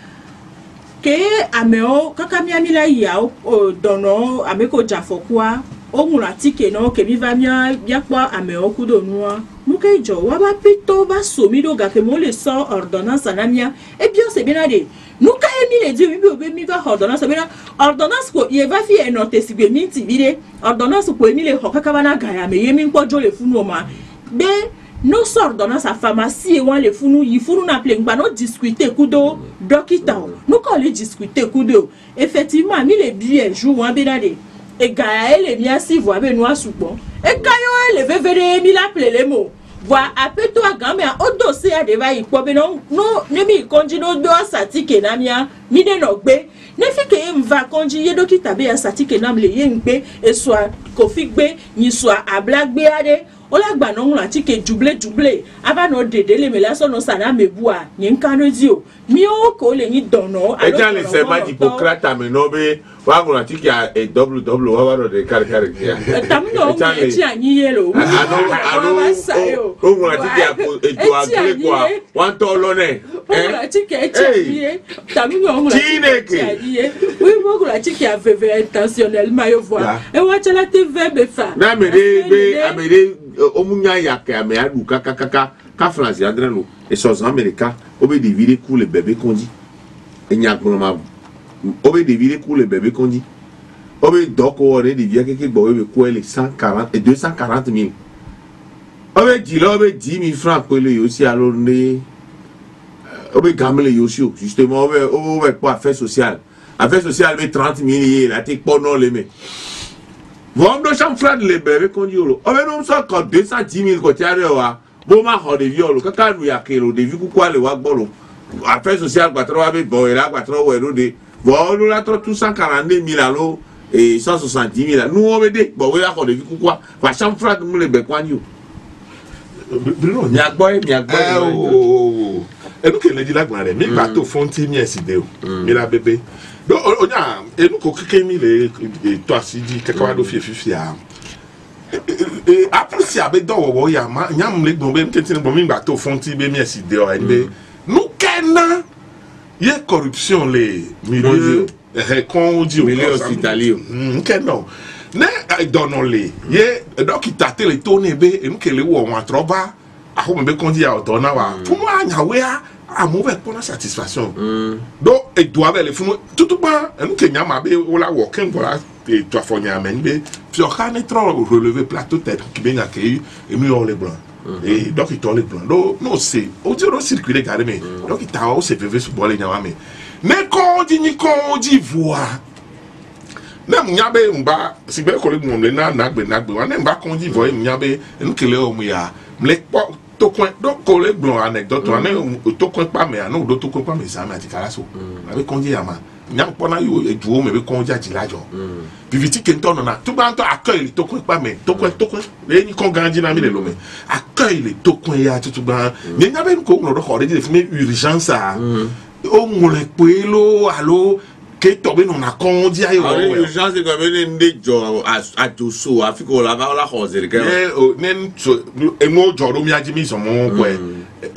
ke ameo kaka mi amila ya o dono ameko jafokwa o mura tike no ke mi va mia ya kwa ameo kudo nuwa muke jo wa ba pito ba so mi do ga ke mo le so ordonnance na mia e bien c'est bien ade nuka e mi le di mi be mi va ordonnance bien ordonnance ko ye va fi e note si be mi ti bide ordonnance ko mi le ho kaka bana ga ya me ye mi npo jo le funu o ma be no sort dans sa pharmacie et on les fous il faut nous appeler pas nous discuter kudo docteur nous quand les discuter kudo effectivement mi les billets jour en benade et gaël les bien si voit ben noir sous bon et gaël les vevere mi l'appeler les mots voit appelle toi grand au dossier à devant il peut non non ne mi konji no do satike na mia mi de no gbe ne fi ke mva konji ye docteur be satike na mle ye ngbe et soit kofi gbe ni soit ablagbe ade ola gba no nla ti ke juble juble aba no dede le me la so no sana mebua ni nkano di o mi o ko le ni dono e ja le se ma Hippocrate me no be wa nla ti ke e double double wa wa no de kare kare ya tam no e ti anyi ye lo ano ano o nla ti ke e to agre kwa wan to lo ne e nla ti ke e ti anyi ye tam no nla ti anyi ye oui mo nla ti ke aveve intentionnellement yo voir e wa chala te verbe fa na me de be amere omunya ya ka me adu kaka kaka ka France ya drano et sos américains obe divide coup le bébé qu'on dit et nya ma obe divide coup le bébé qu'on dit obe doko ore divia keke bo obe ko le cent quarante et deux cent quarante mille obe dit là obe dix mille francs ko le yosi alors ne obe gamle yosi justement obe obe pour affaires sociales affaires sociales be trente mille la te pono le me Vom do cham frad le bébé qu'on dit lo. O non so ko deux cent dix mille ko tiare wa. Bo ma ho de violo kaka nu ya kero de viku kwa le wa gbolo. Affaires sociales kwa tro wa be bo era kwa tro we ro de. Bo lo la tro deux cent quarante mille alo et cent soixante-dix mille. Nu o be de bo we la ho de viku kwa. Fa cham frad mu le be kwa ni o. Bruno Mi agboy mi agboy. Oh. E nu ke le di la gba re mi ba to fonti mi eside o. Mi la bebe. Do onya enu ko keke mi le to asidi keka do fie fie a e aprusi abe do wo ya ma nyam le gbon be nketin gbon mi gba to fonti be mi eside o enbe nu kena ye corruption le milieu eh kon di o milieu hospitalier nkeno ne dono le ye dokita tele to ne be enu kele wo won atroba aho me be kon di a o na wa fu anya we a a mauvais pour la satisfaction donc et doit les fous tout tout pas nous Kenya ma be wala working voilà et toi fonya men be puis on a trop relevé plateau tête qui bien accueilli et nous on les blancs et donc ils ont les blancs donc non c'est au dire au circuler carrément donc il t'a aussi fait sur boire les nyama mais mais quand on dit ni quand on dit voir même nyabe mba si be ko le mo le na na gbe na gbe wa ne mba quand on dit voir nyabe nous kele o mu ya mle to coin donc collègue blanc anecdote on est to coin pas mais non to coin pas mais ça m'a dit kalaso avec conji ama nyam pona yo eduo me be conji ajilajo puis viti kenton na tout ban to accueil to coin pas mais to coin to coin le ni kon ganji na mi le lo me accueil le to coin ya tout ban mais nyabe ko no do ko de fi urgence a o mo le pelo allo que tobe non a condi ayo urgence c'est comme une ndejo a doso afiko la va la hozer ke eh nen e mo joro mi aji mi so mo ko e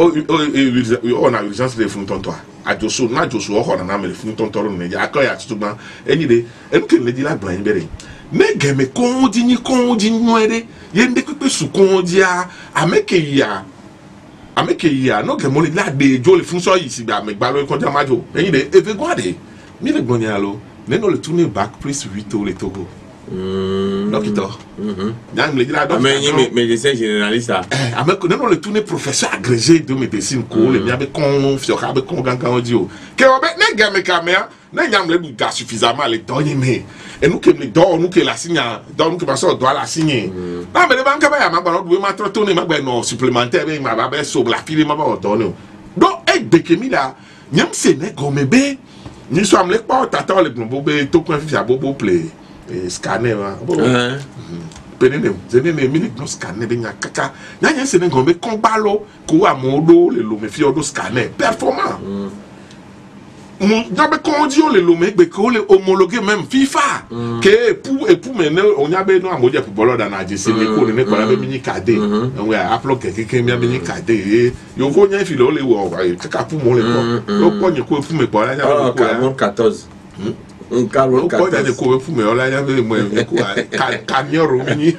o na urgence le fun tonto a doso na doso o na na me le fun tonto ro ne ya ko ya tutuban eni de en ke le di la gban bere me geme condi ni condi no ere ye nde pepe su condi a ameke ya ameke ya no gemo le la de jo le fun so yi si ba me gba lo condi amajo eni de e fe gwade mi le gbon ya lo neno le tourner bac plus huit au le Togo docteur nyam le dira mais mais médecin généraliste avec neno le tourner professeur agrégé de médecine ko le miabe kon fioka be kon gangan audio ke obe ne game kamera ne nyam le buga suffisamment le donner mais et nous que le don nous que la signe donc nous que passer doit la signer ba me le banka ba ya ma gba do ma tourner ma gba no supplémentaire be ma ba be so la file ma ba donner donc e de kemi la nyam se ne comme be ni so am le pa tata le bo be to kon fi abobo play scanner wa penene zenene minute no scanner be nya kaka nya nya se ne gombe kon balo ko amodo le lo me fi odo scanner performant mon jabe kon di on le lo me be ko le homologué même FIFA que pour et pour mener on y a be no amodi pour bolo da na je se ne ko ne ko la be mini kade on ya upload ke ke mi mini kade yo vo nya fi lo le wo kaka pour mon le ko o ko ni ko pour me ko la nya ko quatorze un carro quatorze ko nya ko pour me o la nya be mo ko camion romini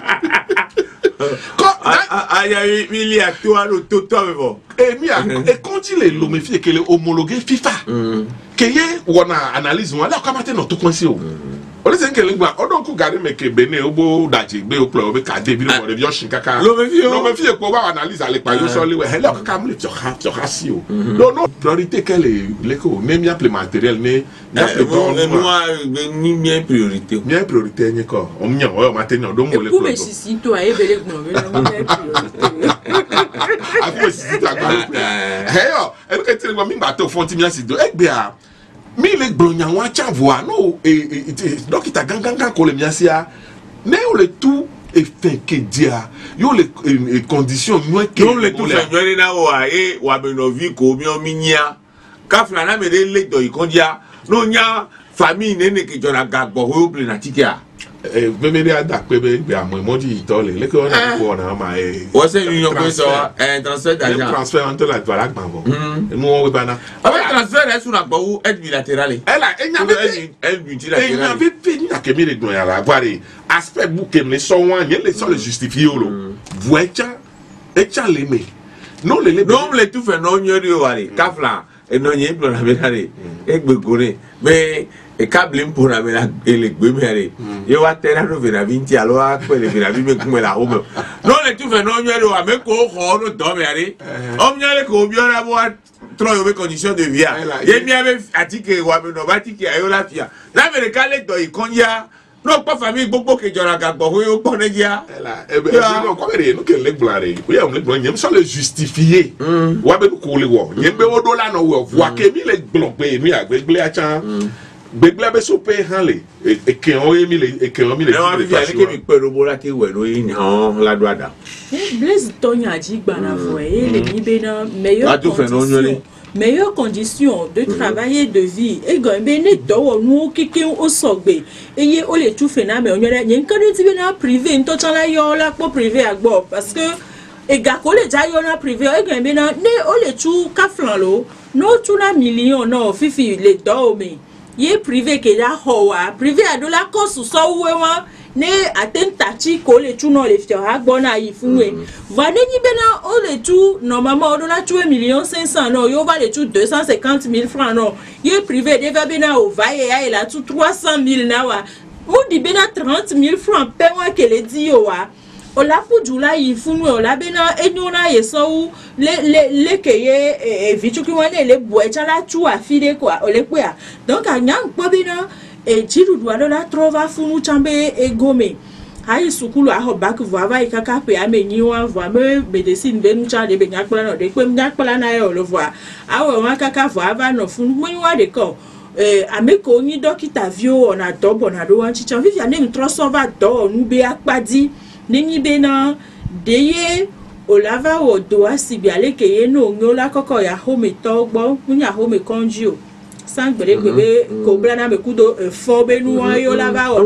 aïe aïe il y a toi le tout toi bon et mi et quand il est l'homifie que le homologué FIFA que y on a analyse on là comment no to coincé o o le senke lengba o don ku gari me ke bene obo daji gbe o plo o be ka de bi no de yoshin kaka l'homifie ko ba analyse ale pa yo so le we hele ka mu le tioka tioka si o no no priorité quelle le ko ne mi appel matériel ne moi ni bien priorité bien priorité ni ko o mi o ma te no do mo le ko be sisi to aye bele gbo be no priorité a ko sisi ta ko hey yo e ke tire gbo mi ba to fon ti mi asi do e gbe a mi le gbronya wa chavoa no e donc ita gangan kan ko le miasia ne o le tout e fin ke dia yo le conditions no ke yo le tout fait no na wa e wa be no vi ko mi o mi nya ka fla na me le do ikondia no nya famille ne ne ke jona gagbo ho ple na tikia e be me dia da pe be be amo mo di to le le ko na ko na ma e o se union ko so un transfert d'argent transfert entre la voilà gbango no we bana avec transfert est sur la gbo aide bilatérale elle a enya be aide multilatérale enya be pe ni akemi le don ya la voir aspect bouquet le so wan ye le so le justifier lo voicha e cha le me no le le non le tout fait non nyori o wari kafla e no nye plan abelare e gbegore mais e câble pour la mela ele gbemere yo wa terra no vera vinti alo a pele vera bi me kuma la o me non le tout fait non nyori o me ko ko no do me ari o nyale ko bi ora bo trop yo be condition de vie ye mi ave atike wa me no batike ayo la fia la me kale do ikonya no pa famille gbogbo ke jora gagbo ho yo pon eja ela e be no ko be no ke le blare o ya mo le blon nyem so le justifier wa be ko le wo nyem be odo la no wo wa ke mi le blon pe mi agbegle a chan gbegble be so pe han le e ke o mi le e ke o mi le e fi ale ke mi pe robo la ke we no yin han la do ada Blaise Tonya ji gba na vo e le mi be na meilleure condition meilleures conditions de travail et de vie et gombe ne do nu kike o sogbe eye o le tu fe na me onye yen kan ti be na privé nto chan la yo la po privé agbo parce que e ga ko le ja yo na privé e gombe na ne o le tu ka flan lo no tu na million no fifi le do me ye privé ke da ho wa privé ado la ko su so we wa ne atentachi ko le tu no le fio agbo na yi funwe va ne ni bena o le tu normalement on a tu un million cinq cents non yo va le tu deux cent cinquante mille francs non ye privé de va bena o va ye ya la tu trois cent mille na wa mo di bena trente mille francs pe wa ke le di yo wa o la pu jula yi funwe o la bena enyo na ye so le le le ke ye e vitu ki wa le le bo e chala tu afile kwa o le kwa donc a nyang po bena e jiru duado la trova funu chambe e gome hai sukulu a ho back voava e kaka pe amenyi wa voa me medicine be nu cha de be nyakpla no de kwem nyakpla na yo lo voa awo wa kaka voava no funu mo wa de ko eh ameko ni dokita vio ona dobo na do wan chicha vivia ne mtrosova do nu be akpadi ni be na deye olava o do asibi ale ke ye no ngola koko ya home togbo nya home konjio sangbere bebe ko blana me kudo fo be nu ayo la ba o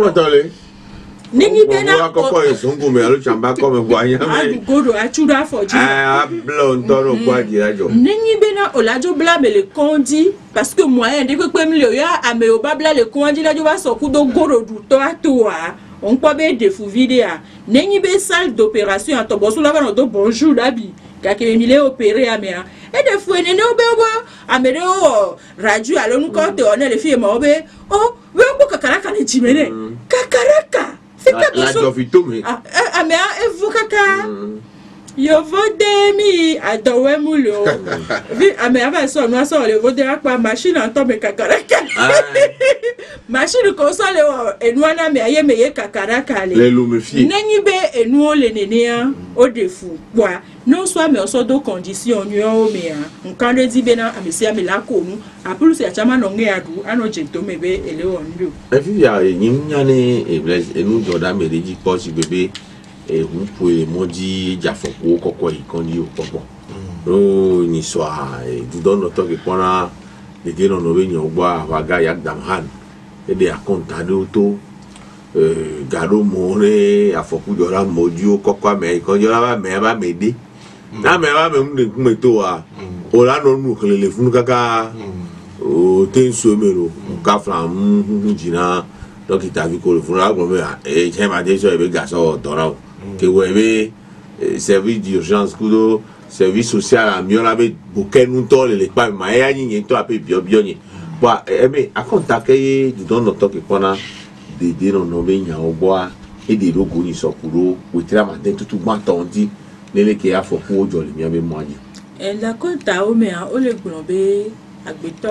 ningi be na koko e sungu me alo chamba ko me gwa nya me adu godo achuda fo ji ah blo ndoro gwa ji ajo ningi be na olajo bla me le kondi parce que moyen de pe mi le ya ame o babla le kondi la jo ba so kudo godo du to atoa on peut be de fu vidéa ningi be salle d'opération à toboso la ba no do bonjour labi ka ke mi le opérer amea et des fois ne no be bo amere o radio alo nu ko te on le fi mo be oh wewe kakaraka ni chimene kakaraka fika la jovito me ah ame evu kaka yo vode mi adowe mulo vi ame ava so no so le vode apa machine anto me kakaraka machine ko so le enu ana me aye me ye kakaraka le le lumifie nanyi be enu o le nenia o defu kwa non soit mais so do condition yo me a nkan de di be na amesi ame la ko mu apulu se chama no nge adu ano jento me be ele ondu e fi ya yin nyane e bless enu joda me de ji ko si bebe e hu po e moji jafoko kokko ikan ni o popo o ni so a du don no to ke pona de de no no be nyo gba waga yak damhan e de akontado to eh garo more afoku jora moji o kokko me ikan jora ba me ba me de na me ba me mu me to a o la no nu kele funu kaka o ten so mero ka flam jina dokita vi ko le funu agbo me e che ma de so e be ga so dora que ouais service d'urgence kudo service social amiola be boken unto le pa ma ya nyi to ape bio bio nyi ba e me akonta ke du don no to ke kona de de no no be nya ogboa e de logo ni sokuro we tira ma den tutu gba ton di lele ke afoku ojo le mi abe mo aje e la konta o me a o le gbon be agbeto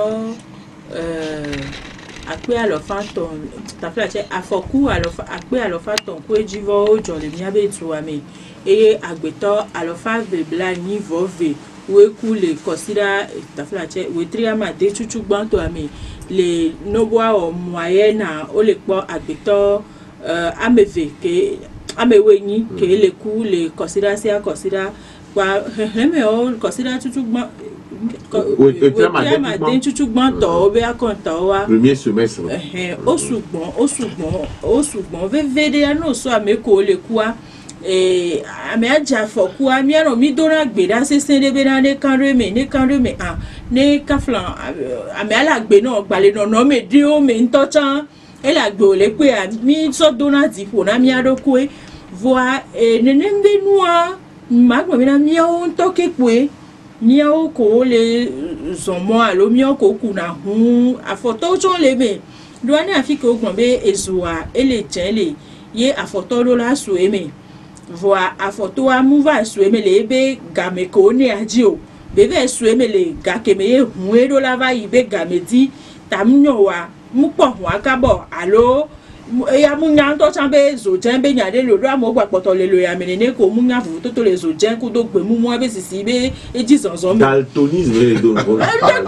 euh akpe alofaton ta fla che afoku alofa akpe alofaton ko ejivo ojo le mi abe tu ame eye agbeto alofa ve bla ni vove we ku le consider ta fla che we triama de chuchu gbanto ame le noboa o moyena o le po agbeto euh ameve ke amewe ni ke le ku le consider sia consider kwa me o consider chuchu gban we triama de chuchu gbanto be akonta wa premier semestre eh o sugbon o sugbon o sugbon vevede no so ameko le kwa eh ame aja foku ami aro mi dora gbeda sese de be na ne kanre me ne kanre me ah ne kaflan ame ala gbe na gbale no no me di o me ntochan e la gbe o le pe mi so dona ti fo na mi adoko e voa e ne ne mbe nuwa magbo mi na mi o ntoke pe mi o ko le zomo alo mi o ko ku na hun afoto cho le me do ani afike ogbon be ezuwa ele chenle ye afoto lo la su eme voa afoto amuva su eme le be game ko ni aji o bebe su eme le ga keme ye hun e do la va yi be game di tamnyo wa mu po hun akabo alo ya mu nyan to chan be zo jen be nyade lo do amo gba poto le lo ya menene ko mu nyan fu to to le zo jen ku do gbe mu mu be sisi be eji zonzon me daltonisme le do no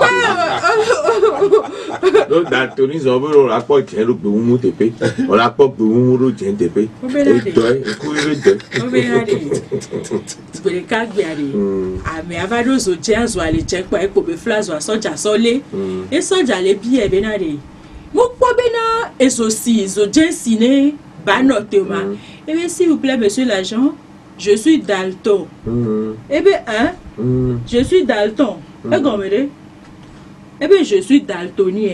do daltonisme o be lo la po je lo gbe mu tepe o la po gbe mu ro je tepe e to e ku ire de o be ya de gbere ka gbe ari ami avado zo jen zo ale je pa e ko be flazo soja sole e soja le bi e be na de mo po be na esosi zo jensi ne ba notema et bien s'il vous plaît monsieur l'agent je suis Dalton et bien hein je suis Dalton et gommere et bien je suis daltonien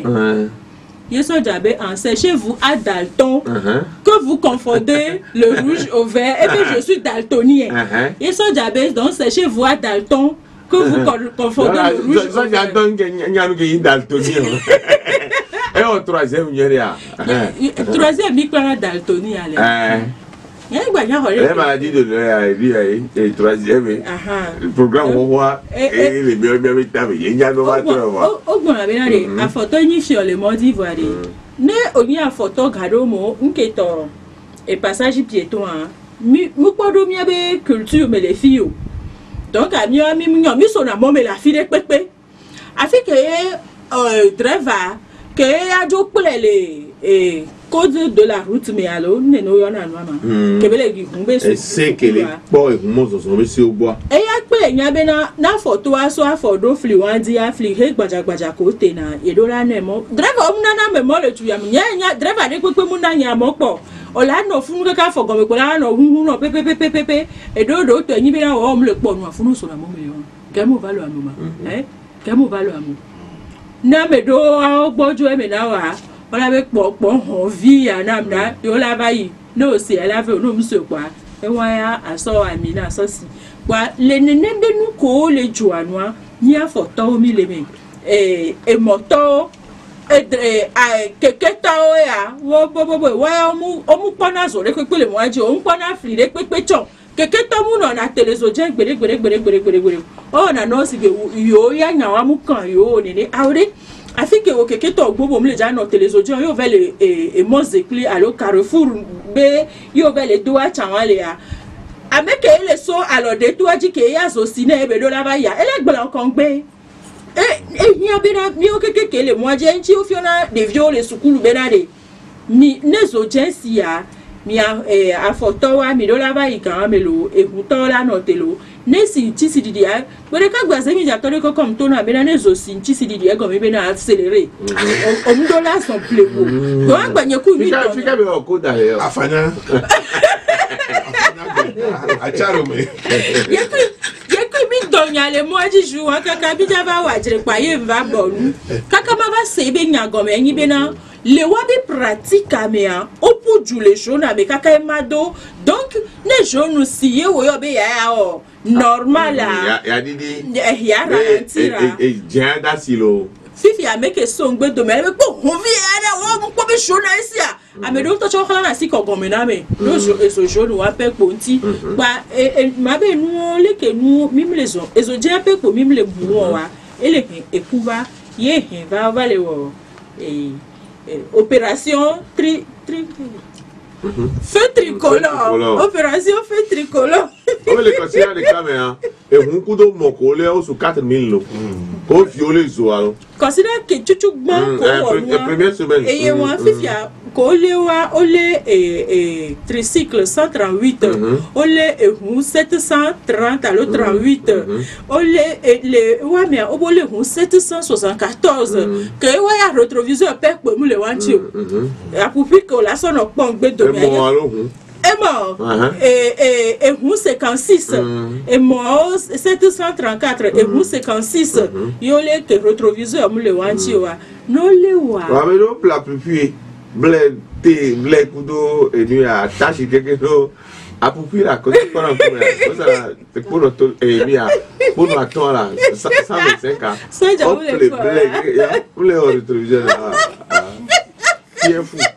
ye so jabe en chez vous à Dalton que vous confondez le rouge au vert et bien je suis daltonien ye so jabe donc chez vous à Dalton que vous confondez le rouge au vert daltonien et au troisième yeria troisième mi para daltonie ale eh gba ya hore eh maladie de l'œil et troisième le programme roi et les meilleurs meilleurs tables il y a no matter wa o gbon abi na re afoto yin se ole mo divoire ne oni afoto gado mo nke toro et passage piéton mi mu podo mi abe culture me les filles donc ami ami mi mi so na mo me la fille pepe afike euh driver que a jo pele le eh code de la route me alo ne no yo na no ama que bele gi humbe so c'est que les boy mo so so be si ogbo e ya pe nya be na na photo aso afodo fli wan di afli he gbaja gbaja ko te na yedola na mo driver mu na na me mo le tu ya nya nya driver de pepe mu na nya mo po ola no funu ka fo go me ko la no hu no pepe pepe pepe e do do to yin be na o mo le po no funu so na mo me yo ke mo valo amuma eh ke mo valo amu na me do a gboju e me na wa ola be popo hon vi anamna yo la bayi no se la ve no mso kwa e wa ya aso ami na so si kwa le nene be nu ko le juanwa ni afoto mi le me eh e moto edre a keke tawo ya wo bo bo bo wa omu omu pana zo le pepe le moaji omu pana fri le pepe chon keke tamu no na telezo jen gbere gbere gbere gbere gbere gbere o na no si ge yo ya nya wa mu kan yo ni ni awre afi ke o keke to gbobo mu le ja no telezo jen yo ve le e mozekli alo Carrefour be yo ve le do a chanwa le ya ameke ele so alode to aji ke ya zo si na ebe do la ba ya ele gbala kan gbe eh eh ni abena mi o keke kele mo aje nchi o fiona de viole sukulu benade mi nezo jensi ya mi a eh afoto wa mi do la ba ikan melo ehuto la no telo nesi nchi sididi ya wele ka gba se mi ja tore ko kom to na bena nezo si nchi sididi e go mi bena accelerer o mi do la son plepo do agba nye ku mi fika fika be o ko da le afanya acharo me yeku yeku mi donya le mo aji ju wa kaka bi jaba wa jire pa ye mva bonu kaka ma ba se be nya go me yin be na le wa bi pratique me a opu ju le jo na me kaka e mado donc ne jo nu si ye wo yo be ya o normal ya ya didi eh ya ralentira e jen da silo fifi a make so ngbe do me pe ho vi ara wo mo po be jo na isi a ame do to cho kala na si ko gomi na me no jo eso jo nu wa pe po nti pa ma be nu le ke nu mimle zo eso je pe po mimle bu wa ele e kuba ye he va va le wo e opération tri tri feu tricolore opération feu tricolore on le considère les caméras et on kudo moko le o su quatre mille lo ko viole zo alo considère que chuchu gban ko wo la première semaine et yo wa fifia ko le wa o le e tricycle cent trente-huit o le e hu sept cent trente alo trente-huit o le le wa mi o bo le hu sept cent soixante-quatorze que wa ya rétroviseur pe pe mu le wan ti o a pupi ko la so no pon gbe do mi aye et mort et et et hu cinquante-six et mort sept cent trente-quatre et hu cinquante-six yo le que rétroviseur mu le wan ti o no le wa wa me do pla pupi blé té blé kudo et lui a taché quelque chose a pupi la ko ko na ko ya ça te pour to et bien pour nous attendre là cent vingt-cinq ans ça ja mu le ko blé ya blé au rétroviseur qui est fou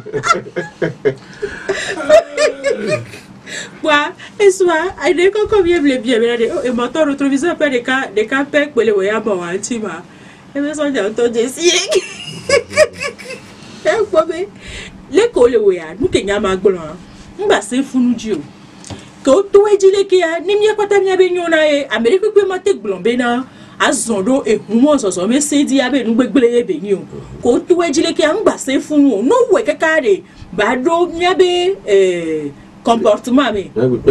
Quoi et soit ai de ko ko bien blé bien bien et moteur rétroviseur pe de ka de ka pe pele wo ya bon anti ma e me so ja to de si e ko be le ko le wo ya nu ke nya ma gbolo ngba se funu ji o ko to ejile ke ya ni mi kwata mi abe nyona e america pe ma te glombe na azondo e humo so so me se di abe nu gbegbele ye be ni o ko to ejile ke ya ngba se funu o no we kekare ba do mi abe eh comportement mais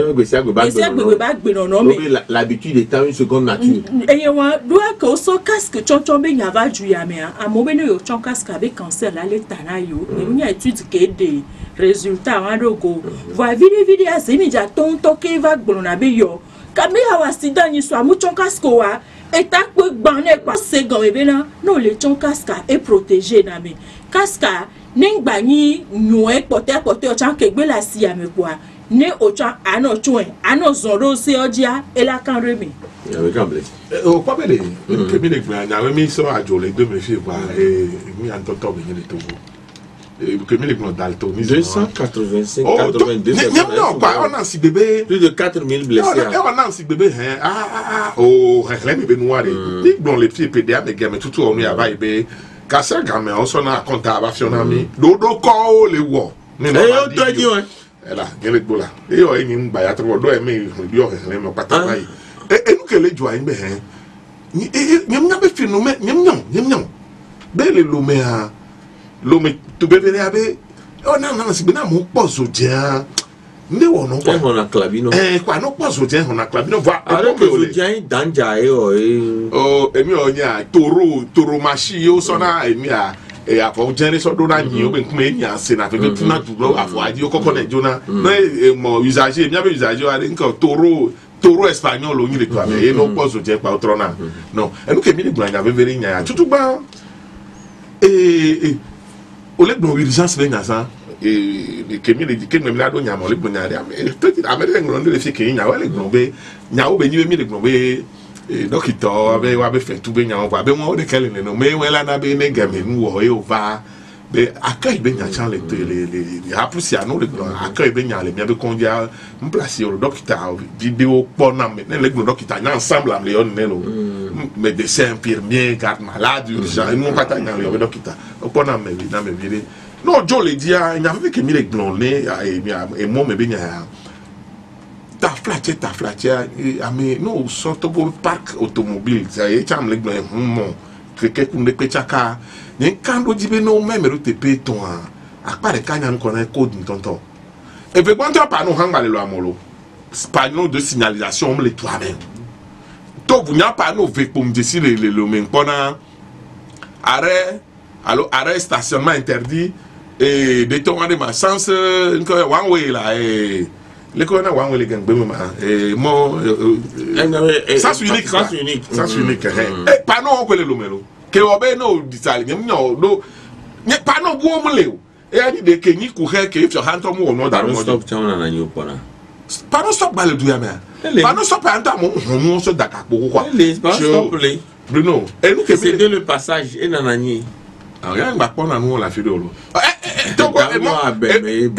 l'habitude étant une seconde nature et wa doit que so casque chonchon be nya va ju ya me a mo be no yo chon casque avec cancer la leta na yo e nya étude ke de résultat wa do go va vide vide a se mi ja ton to ke va gboro na be yo ka me ha wa sidan ni so amu chon casque wa et ta pe gban na pa se gan be na no le chon casque est protégé na me casque ningba ni nyoe pote pote o chan ke gbe la si ame kwa ne o chan ano chuen ano zonro se ojia e la kan remi ya we kan ble o pa bele ke mi le gba nya we mi so ajo le do me fi kwa e mi an to to be ni le togo e ke mi le gba dalto ni deux cent quatre-vingt-cinq quatre-vingt-deux non pas on a si bébé plus de quatre mille blessés non on a si bébé hein ah ah oh hele me be noire ni bon les filles pédia me game tout on y aba ibe kasa game on so na konta aba fiona mi do do ko le wo ni no e o to ji won e la gele gbola e o yin ngba ya tro do e me bi o hele me pata bai e e nu kele jo ayin be hen ni e nyam nyam be fi no me nyam nyam nyam nyam be le lo me ha lo me to be be abe o na na si be na mo po so je ndi wo no kwa na klabino eh kwa no po so je na klabino va ale ke so je danja e o e o emi o nya toro toro machi yo so na emi a e afọ jere so do na nyi o be nkume nya se na fe tuna duro afọ aji o kokko na jona na mo usage emi abe usage wa nka toro toro espagnol o yin le kwa me e no po so je pa otro na no enu ke mi le gbanya be veri nya tutu gba e o le gbon urgence le nya sa e ke mi le ke me la do nya mo le gbon nya re ame to ti ame le gbon le fi ke nya wa le gbon be nya o be ni mi le gbon be et donc il t'a avait avait fait tout bien on va ben moi de quel ne mais ouais là na ben gamin nous ouais on va mais accueil ben ya chan les les les a plus ya non le accueil ben ya les bien be kondia me placer le docteur vidéo pour na mais le docteur na ensemble am leon nelo médecin infirmier garde malade urgent nous pas ta na le docteur pour na me na me vire non Joe le dia il y avait que mi les glonné et moi me ben ya ta flatte ta flatte a mais nous sortons pour parc automobile ça y est cham le glonné mon que que kunde pechaka ni kando dibe no même le tepe ton a pas de kanya on connaît code tonton et puis quand tu pas nous hang le amolo panneau de signalisation les toi même to vous n'a pas nous fait pour me dire le le men pendant arrêt alors arrêt stationnement interdit et de ton de ma sens one way là et les corona one way les gang bema et mon sens unique sens unique sens unique et panneau on peut le lomelo que obe no disali nyam no no ne panneau bo mo lew e ani de ke ni ku he ke if your hand to mo no da mo stop chana na nyu pona panneau stop ba le du ya me panneau stop anta mo mo so da ka po kwa stop le Bruno et nous que c'est le passage et nanani rien ba pona no la fide olo to ko e mo e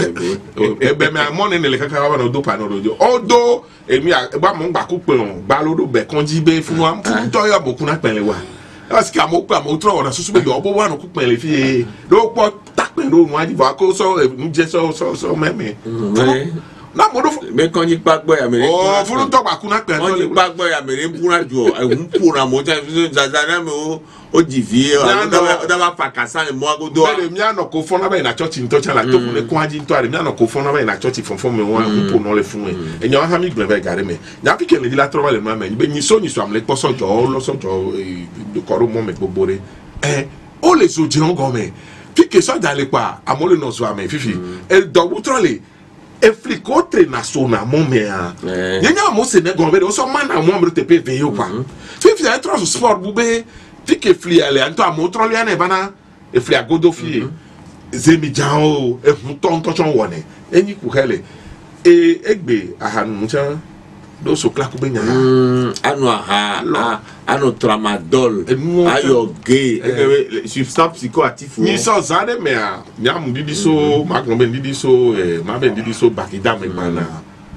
be me amon ne le kaka ba no do panneau do odo e mi ba mo gba ku pe on gba lo do be konji be funu am fu to ya boku na pele wa parce que amo pa mo tro ona susu be do bo wa no ku pele fi do po takpe do no adi va ko so nu je so so so meme na mo do me konji pa gbo ya mere oh funu to gba ku na pele konji pa gbo ya mere mpura ju e mpura mo ta za za na mo o divie o da ba pakasa le mo agodo be mi ano ko fona ba na church nto cha la to ko le ko aji nto ari mi ano ko fona ba na church fonfon me wa mpo no le fun e nya ha mi gbe be gare me nya pike le di la trova le ma me be ni so ni so am le po so jo lo so jo de koro mo me gbobore eh o le so je ngo me pike so da le pa amole no so ame fifi e do butro le e flicotre na so na mo me a nya mo se ne go be o so man na mo me te pe ve yo pa fifi e tro sport bu be Fike fli ale anto amotron liane bana e fli agodo fi zemi jao e ton to chon wone eni ku hele e egbe ahanu cha do so klaku be nyaya anu aha anu tramadol ayo ge substance psychoactive ni so zade me a nyam didi so magno ben didi so e ma ben didi so bakida me bana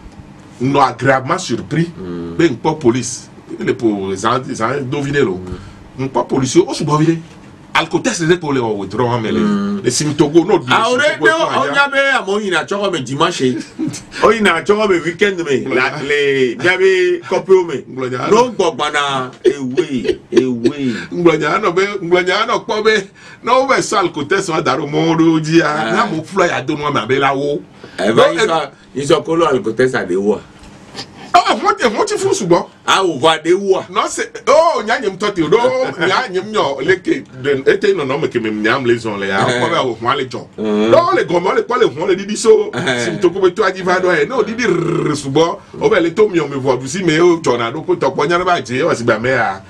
no agréablement surpris ben po police le pour za za do vinelo pas policier au subovile alcotest de pour les withdraw mais les simtogo no ah on on y avait à mon ina choko me dimanche on ina choko me weekend me la les j'avais copio me no gbogbana ewe ewe nglonya no be nglonya no po be no be sal cotest wa daro mo roji a na mo fly ado no ma be lawo e ba isa isa kolo alcotest ade wo ah moi moi tu fous subo ah on va de wo non c'est oh nya nyem toti do nya nyem nyo leke ete no no me ke me nyam les on les a ko ba wo mo le jo non les gomo le pas les mo le didi so sim to ko be to adi va do e no didi subo o be le to mi o me vo busi me o jona do ko to po nya ba je o si ba me a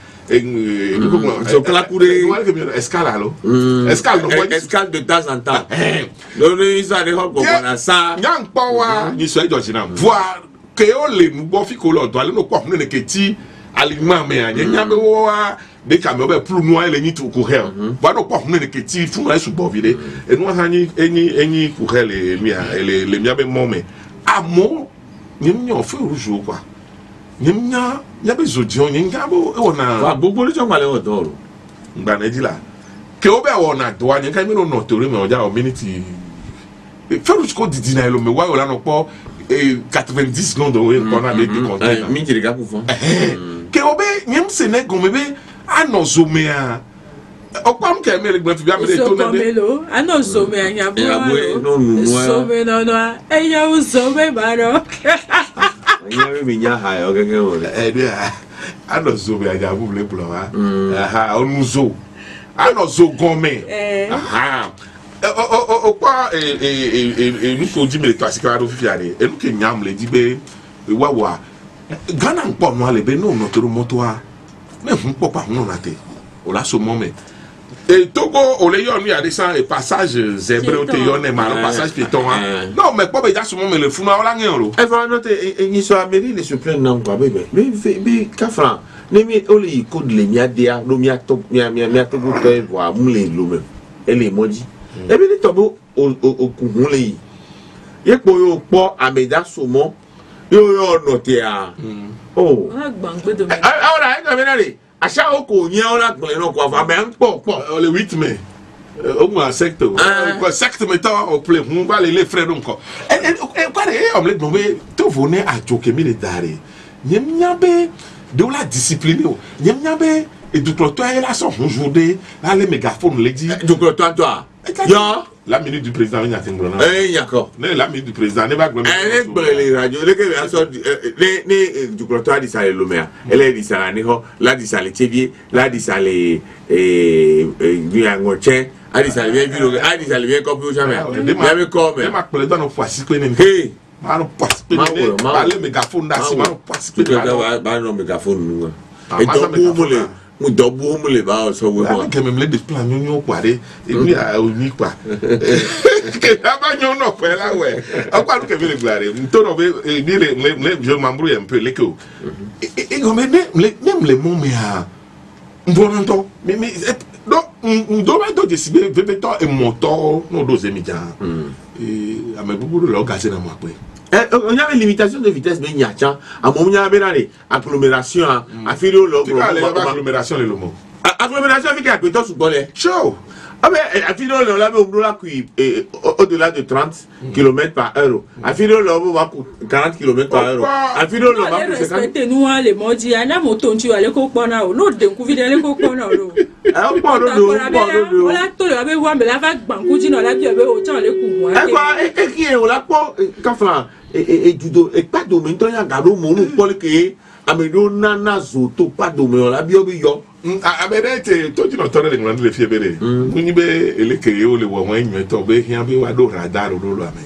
so clacure escale allo escale no escale de temps en temps le ni ça de ho ko na sa nyang pawa ni so e jo jina voir que on les nous fi ko lo do ale no ko ne ke ti aliment me anya nya me wo de ka me be plus noir le ni to ko hel ba no ko ne ke ti fu na su bo vide e no ha ni eni eni ko hel mi a le le mi abe mo me amo ni nyo fe rouge quoi ni nya nya be zodio ni nga bo e wona wa gbogbo le jo ma le o do ro ngba na di la ke o be wona do anya ka mi no no tori me o ja o minute fe rouge ko didi na lo me wa o la no po et quatre-vingt-dix secondes on a des contenus mi ti ga pour fond que obe nyem se ne gomebe anozome a okpam ke me le gbe fi bia me to na de so anozome anya bo no no so me no no e ya uzome baro anya me nya ha o gege o e de anozome anya bu le plo ha aha onuzo anozo gome aha o o o kwa e e e nu ko di me to asika do fifi are e nu ke nyam le di be wa wa Ghana npo no ale be no no toro moto a me hu npo pa no na te o la so mo me e Togo o le yo nu ya de san e passage zèbre o te yo ne ma passage piéton a non mais po be ja so mo me le funu o la ngen ro e fa no te e ni so ameri le surprendre na kwa bebe be be ka fran ne mi oli ko le mia dia no mia to mia mia mia to go to wa mu le lo me ele moji e bi ni to bo okuhun le yi ye po yo po ameda somo yo yo no te a oh ahora e ka me na le asa o ko yin ahora gbe no ko fa me n po po o le huit mai au moins secte quoi secte mettant au play on va les frères donc et et quoi et on le nommer tout venir à joker mi le dare nyem nyabe de la discipline nyem nyabe et du toi toi là son aujourd'hui là les mégaphones les dit du toi toi ya la minute du président il y a tingrona eh d'accord la minute du président ne va pas eh les radio les que so les les du toi dit ça le lomea elle dit ça ni ho la dit ça le tebie la dit ça les eh du angoche adi ça bien vu adi ça bien compris jamais bien me comme ma pele dans nos fois si que nem hey ma no passe que nem ba le mégaphone da si ma no passe que ba ba no mégaphone et donc mo le mo do bo mo le ba so we mo que même le plan nyonyo kwa de et puis a oni kwa que ta ba nyono kwa la we akwa que vele glare to no be ni le le je m'embrouille un peu les que et comme même les mots mais a bonanto mais mais donc on doit donc décider de mettre un moteur nos deux émigrants et à mes beaucoup de l'organisation à moi après on y a une limitation de vitesse mais il y a tiens à mon moment il y a une agglomération à faire le agglomération le mot agglomération avec un pétard sous bolé chaud ah mais à finir on l'a on doit au-delà de trente kilomètres par heure à finir on va pour quarante kilomètres par heure à finir on va pour cinquante nous les modi ana moto tu aller ko pona o no de ku vi aller ko pona o ah on parle de on parle de on la to le abe wa me la va gbanku ji no la bi abe o tan le ku wa e kwa e ki e o la po kafa e e judo e pa do mi to ya gado mo nu po le ke amedo nana zo to pa do mi o la bi o bi yo abẹ́rẹ́ tó jìnnà tọ́lẹ̀ lẹ́gbọ̀n ló lè fi ebere mo ní bẹ́ elékèé ó lè wọ̀ wọ́n ẹ̀yìn ẹ̀tọ́ bẹ́ẹ̀ hìyàn bí wàá dó radar olóró àmì.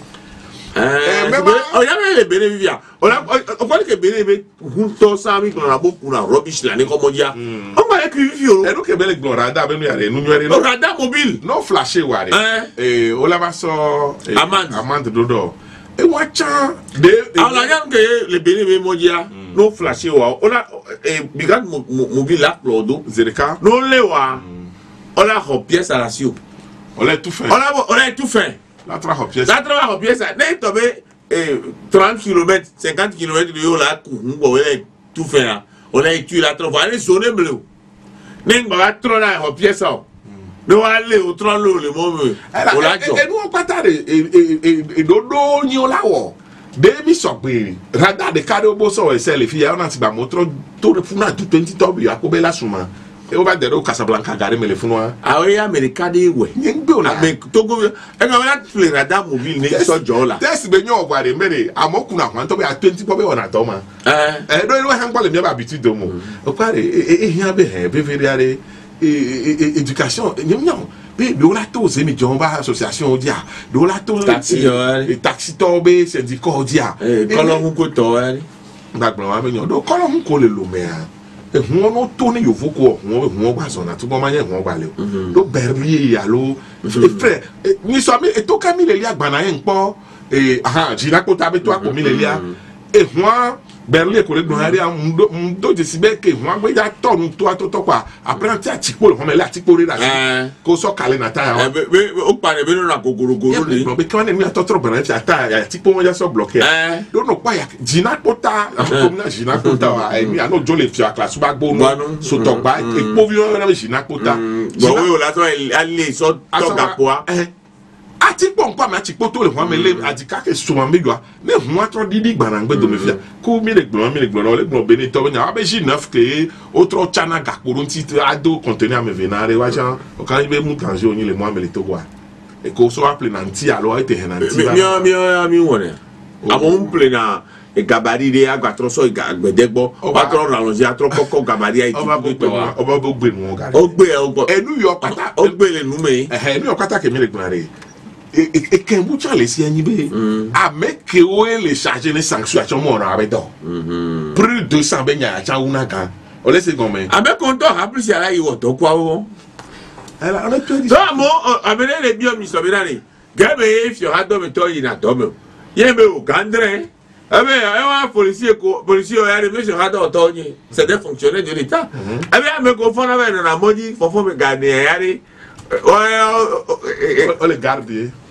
ọ̀yá bẹ́ẹ̀ lè bẹ̀rẹ̀ fífi à ọ̀pọ̀lọpọ̀ kẹ̀ bẹ̀rẹ̀ bẹ̀ hun tọ́ sáámi gbọ̀nà àbó kunna rubbish là ní kọ́mọ́jà ọ̀gbà yẹ kì í fi o. ẹnu kẹ̀bẹ́ lè gbọ̀n radar bẹ́ẹ̀ nu yàrá ẹnu yẹrẹ náà. radar mobile. n'o flashe wà rẹ̀ ó lábà sọ amande dodo e wọ́n can. àwọn àyàn kẹ̀ lè bẹ̀rẹ̀ bẹ̀ mọ́jà n'o flashe wa on a brigade mobile là plodo zerika n'o le wa on a hop pièce à la sio on a tout fait on a on a tout fait la tra hop pièce la tra hop pièce n'est tombé trente kilomètres cinquante kilomètres de yo là on a tout fait là on a tué la tra on a sonné bleu n'est pas trop là hop pièce ça ne va aller au trop le moment on l'a dit et nous on pas tard et et dodo ni on la wo demi sọgbìn radar de kárí ó bó sọ̀rọ̀ ẹ̀sẹ̀ lè fi yà ọ́nà àtìgbà mọ́tò tó fún náà tó twenty tọ́bù àkóbẹ́ lásùnmọ́ ẹ wọ́n bá dẹ̀rọ Casablanca gàrí mẹ́lẹ̀ fún wa. àwọn ẹ̀yà amẹ́ríkà dé wẹ̀. yẹn ń gbé o la. àmì tógó ẹ ká wọ́n láti filẹ̀ radar mobile ní sọ́jọ́ la. tẹ́sí bẹ yàn ọ̀gbà rẹ̀ mẹ́rẹ̀ àmọ́ kùnà àwọn àtọ́ bẹ à twenty pọ́ bẹ́ ọ̀nà àtọ́ ma. ẹ ẹ dọ́yìn wọ́n hàn gbọ́dọ̀ mi bá bìtì dùn mọ́ ọ̀pá rẹ̀ ẹ hiàn bẹ hẹ̀ bẹ́ẹ̀ fẹ́rẹ́ rẹ̀ éducation yẹn bí dòwòlá tó sẹ́mi jọba association dia dòwòlá tó taxi tọ́ bẹ́ syndicat dia. kọ́lọ́hún kò tọ́ ẹ. gbàgbọ́n wa bẹ yàn dọ́ kọ́lọ́hún kò lè lò mẹ́à ehun ọ̀nà tó ní yòófó kó ọ̀hún ehun ọgbà sọ̀nà tó bọ́ máa ń yẹ ehun ọgbà lẹ̀ o ló bẹ̀rẹ̀ bí yìí àlọ́ efrẹ́ ní sọ mi ètò kẹ́mi lè lé àgbàna yẹn ń pọ́ jìnnàkó tàbí tó àpò mi lè lé à ehun bẹ̀rẹ̀ lè kó lè gbọ̀n yàrá à ń dóje síbẹ̀ ké ehun agbẹ́jà tọ̀nù tó àtọ́tọ́ pa àpẹẹrẹ àtìpó lè fọmọ ẹ̀ àtìpó rẹ̀ rà kó sọ kàlẹ́ nà táyà wọn. ó parí ẹbí nínú àgogorogo ní. bí kí wọ́n ní àtọ́tọ́ bẹ̀rẹ̀ àti àtìpó wọn yà sọ blọkẹ́ ẹ̀ lónà pààyà jìnnàkó ta àkókò jìnnàkó ta wa ẹ̀mí àná òjò lè fi àkàlà súnmọ́ gbóná sotọ̀gbà èkó bí wọ́n rẹ̀ jìnnàkó ta. gbọ̀wé o lásán alẹ́ sọ tọ́gà pọ̀ a. ati pɔnkɔ mi ati kpoto le hɔn mi le ati kake soma mi doa ne hɔn atɔ didi gbanagbe domi fia ko mi le gblɔ mi le gblɔ le gblɔ bene tɔ be nya abe zi neuf ke wotrɔ tsana gakpo ɖo ŋuti ado kɔntene ame ve na ɖe watsã o kan be mu ganzi wonyi le mu ame le togoa eko so aple na ŋuti alo ete he na ŋuti. miɔ miɔ mi wɔ ne amewo n ple na gabari de agbatrɔ sɔ agbede gbɔ watrɔ ralɔnzi atrɔ kɔkɔ gabari ayi tutu de tɔ wa ɔba bo gbe nu gari. o gbe o gbɔ enu yɔ kata o gbe le nu me. ɛhɛ enu yɔ kata kemi le gbɔna de ekembu tí a lè ṣe ẹyin bẹ́ẹ̀ àmẹ́kẹ̀wé lè ṣàṣẹ ní sanctuation mọ̀ ọ̀rọ̀ abẹ́ dọ̀ plus de deux cent bẹ́ẹ̀ yàrá tí a wúna kan ọ̀lẹ́sẹ̀ gọ̀mẹ́. àmẹ́kọ̀ntọ́ àpèsè ara yìí wọ̀ tó kó awọ́. tó àmọ́ àbẹ̀rẹ̀ lè bí omi sọ̀bí náà ni gẹ́gẹ́ yé fi ọ̀há dọ́mi tọ́ yìí nà dọ́mi yé mi ò gàndrẹ́ Ah mais un policier policier a des monsieur radar tony, c'est des fonctionnaires de l'État. Ah mais me confond avec la modi, faut faut me garder aller. Ouais, on les garde.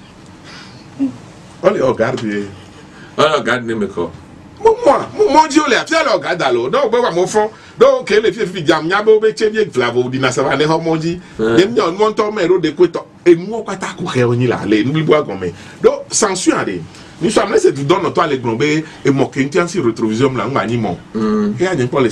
On les regarde. On les regarde me quoi. Moi, mon Dieu, les affaires le regarde alors. Donc moi mon fond, donc les filles filles jam nyabo be chebie flavo di na sava ne homo di. Dem nyon monto mero de kweto. Et moi quoi ta ko réuni là, les n'oublie pas comme. Donc censure aller. Nous sommes là, c'est tout dans notre les globés et mon quintien sur rétroviseur là, on va animer. Et à pas les.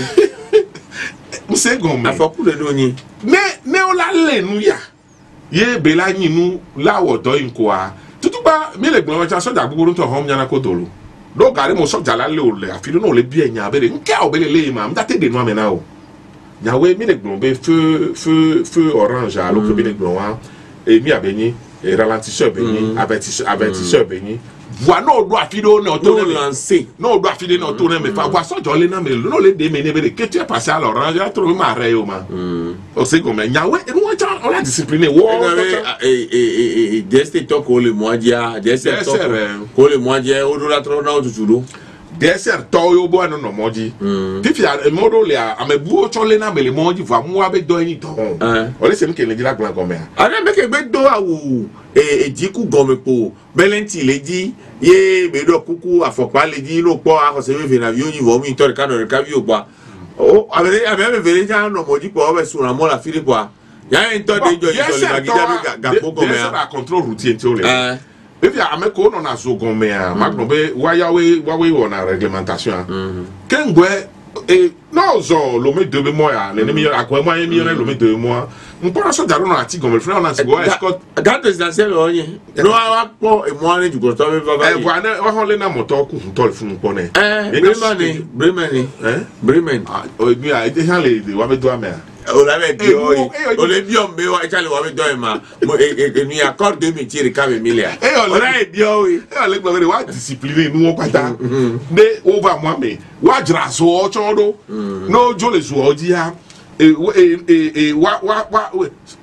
Vous savez gomme. À faut de donner. Mais mais on l'a les nous ya. Yé bela ni nous là où toi une quoi. Tout tout pas, mais les globés ça da buguru to hom nyana ko dolo. Donc carré mon soc jala le le afilo no le bien nya bele. Nka obele le ma, m'date de noix maintenant. Nyawe mi les globés feu feu feu orange alors que les globés et mi a béni et ralentisseur béni, avertisseur avertisseur béni. Voilà, non, doit filer non tourner lancer. Non, doit filer non tourner mais pas voir ça dans les noms mais non les démener mais que tu es passé à l'orange là trouvé marre au man. On sait comment Nyawe et nous on l'a discipliné. Et et et des stocks au le mois dia, des stocks au le mois dia au la trop na toujours. Dessert toyo bo no no moji. Pipi a modo le a me bu o chole na me le moji va mu abe do ni ton. O le se mi ke le gira glan comme. Ara me ke be do a wu e e diku gomme po. Belenti le di ye be do kuku afopa le di lo po a ko se me na avion ni vo mi tor ka no ka vi o gba. O ave ave me vele ja no moji po be sur na mo la fili po. Ya en to de jo so le bagida ga po comme. Dessert a contrôle routier tole. Et puis, à mes côtés, on a ce qu'on met à Magnobe, Wayawe, Wawe, on a réglementation. Qu'un gouet, et non, le met deux mois, l'ennemi à quoi moi, il y a le met deux mois. On peut acheter dans un article comme le frère, on a ce gouet, escorte. Garde présidentielle, on y est. Non, et moi, on est du côté, on va voir. On va aller dans mon temps, on le fond, on connaît. Bremen, Bremen, Bremen. Il y a des gens, les Wabedois, mais. On l'avait dit, on l'a dit, mais on a dit, et nous accorde deux métiers de cave milliard. Et on l'a dit, oui. Et on l'a dit, discipliné, nous on pas tant. Mais on va moi, mais, wa draso, o chondo, no, jo les joueurs, dit, et, et, et, wa, wa, wa,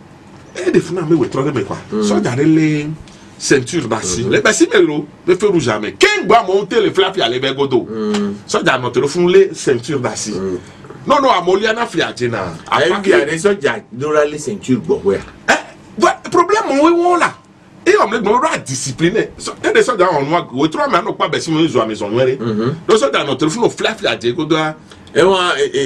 et des fois, mais, ouais, trop de mais quoi. Soit d'aller les ceintures d'acier, les bassis, mais l'eau, les feux rouges jamais. Qui va monter les flaps à l'ébegodo? Soit d'aller monter le fond, les ceintures d'acier. Non, non, à Moliana Fiatina. À il y a des soldats dans les ceintures. Eh, problème, on est là. Et on est discipliné. Et des soldats, on voit que trois mais on n'a pas baissé mes oies à maison. Les soldats, notre téléphone, on flatte la tête. Et moi,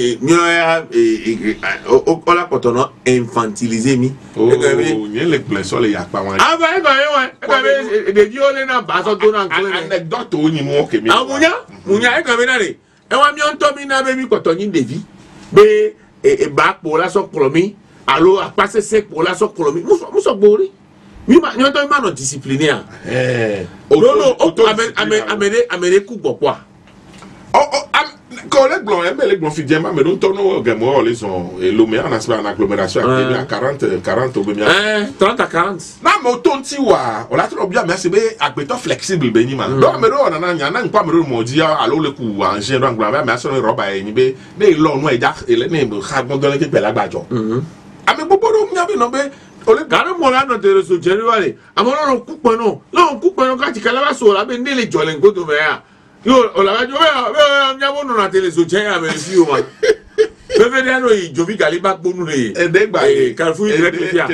on a quand on a infantilisé. Oh, il y a les blessures, il y a pas mal. Ah, bah, bah, ouais. Des dieux, on n'a pas besoin d'un anecdote au niveau que ah, Mounia, Mounia, est comme une et on a mis un tomina baby quand on y dévie. Mais et bac pour la soc promis. Alors à passer sec pour la soc promis. Nous sommes nous sommes bourrés. Nous nous sommes pas disciplinés. Eh. Non non. Amener amener amener coup pourquoi? Oh oh. Collègue blanc, les blancs fidèles, mais nous tournons au Gamou, ils sont l'homme en aspect en agglomération à quarante, quarante au bien. trente à quarante. Non, mais au ton tiwa, on l'a trop bien, mais c'est bien à péto flexible, béniment. Donc, mais on en a, il y en a pas, mais on m'a dit, alors le coup, en général, mais sur le robe à Enibé, mais il l'a noué d'art et les mêmes, rabon dans l'équipe de la badjo. Ah, mais beaucoup d'hommes, il y avait nommé. On est carrément mon là dans tes réseaux, January. À mon là, on coupe pas non. Là, on coupe pas non, quand tu calabas sur la benne, les jolens, go to ver. Yo, on l'a dit, ouais, on a télé soutien avec les filles, moi. Je vais dire, oui, je vis qu'à l'époque, pour nous, les. Et des bails. Et Carrefour, il est très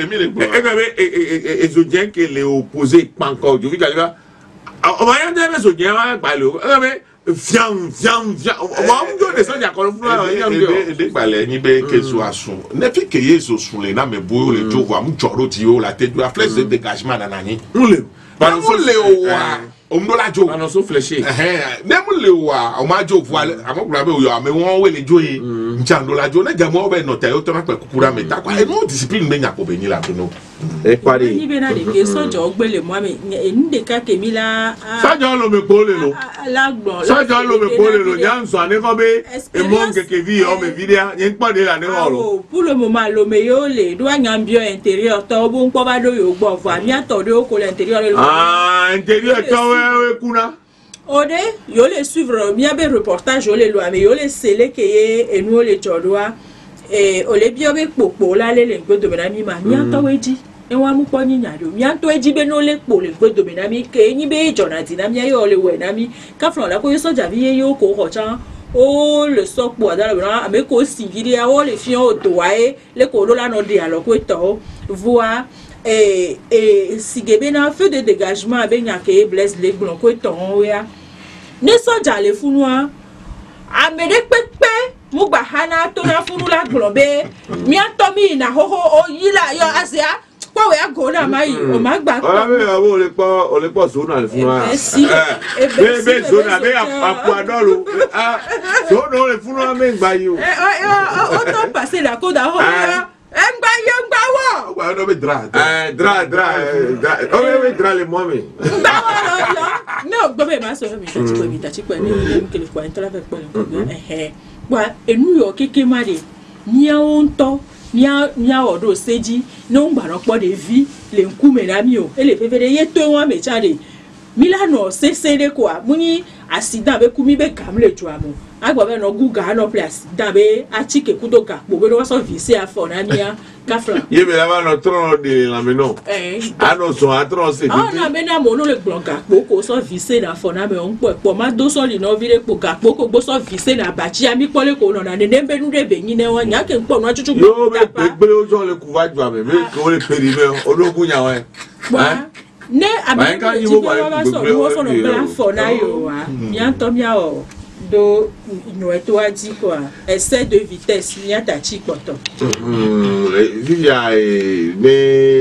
et et soutien qui est opposé, pas encore. Je vis qu'à l'époque. On va y aller, soutien, pas le. Mais, fiam, fiam, fiam. On va me donner ça, il y a encore un des balais, ni bé, que soit son. Ne fait que y sont sous les names, bouillons les jours, voir mon choro, tio, la tête, la flèche de dégagement d'anani. Nous le. Par le on me l'a dit. On a fléché. Même le wa, on m'a dit voilà, avant que la mais on va les jouer. N'tando la journée, gamin va noter autant que coupura mais t'as quoi? Et nous discipline mais n'y a pas béni là pour nous. Et quoi dit? Ni bien aller que ça jog belle moi mais une des cas que mi là. Ça jog le me colle lo. Là bon. Ça jog le me colle lo. J'en suis allé comme et mon que vie on me vidéo, n'y pas de la néo. Pour le moment le meilleur les doigts n'ambio intérieur. T'as bon pas va de yo bon voir. N'y a pas de au col intérieur. Ah intérieur toi. Ode, yo les suivre, mi abe reportage yo les lois, mais yo les scellé que et nous les jodoa et on les bien avec popo là les lingots de madame ma mi ata wedi. e wa mu po nyinya do mi anto ejibe no le po le gbedo me na mi ke yin be jona ti na mi ayo le we na mi ka flan la ko so ja bi yo ko ko chan o le so po ada la ame ko si vidi a o le fion o to ae le ko lo la no de alo ko to voir et et si gebe na feu de dégagement avec nya ke bless le gbon ko to on ya ne so ja le funu a amede pepe mu gba hana to na funu la gbon be mi anto mi na ho ho o yi la yo asia we go na mai o ma gba o me o le po o le po so na le fun wa eh be be so na be apu adolu ah so no le fun wa me gba yi o o to passer la code ho ya e gba ye gba wo gba no be dra eh dra dra o me dra le mo mi gba wo lo no gbo be ma so mi ta ti ko mi ta ti ko ni mi ke le ko en tra fe pe eh eh gba enu yo keke ma de ni o nto nia nia odo seji no ngba po de vi le nkume na mi o ele fefere ye to won me chade milano se se de kwa muni accident be kumi be kamle ju amo agbo be no guga no place accident be achike kudoka bo be no so visi afo na nia gafra ye me lava no tron de la meno eh ano so atron se ah na me na mo no le gbonga po ko so visi na fo na me on po po ma do so li no vire po ga po ko gbo so visi na bachi ami pole ko no na ne nembe nu de be yin ne won nya ke npo no chuchu yo be gbe o jo le ku va ju ame me ko le peri me ologun nya wa eh ne abi ka yi wo ba so wo so no bla fo na yo wa mi anto mi a o do no eto aji kwa excès de vitesse mi ata chi poto mm via me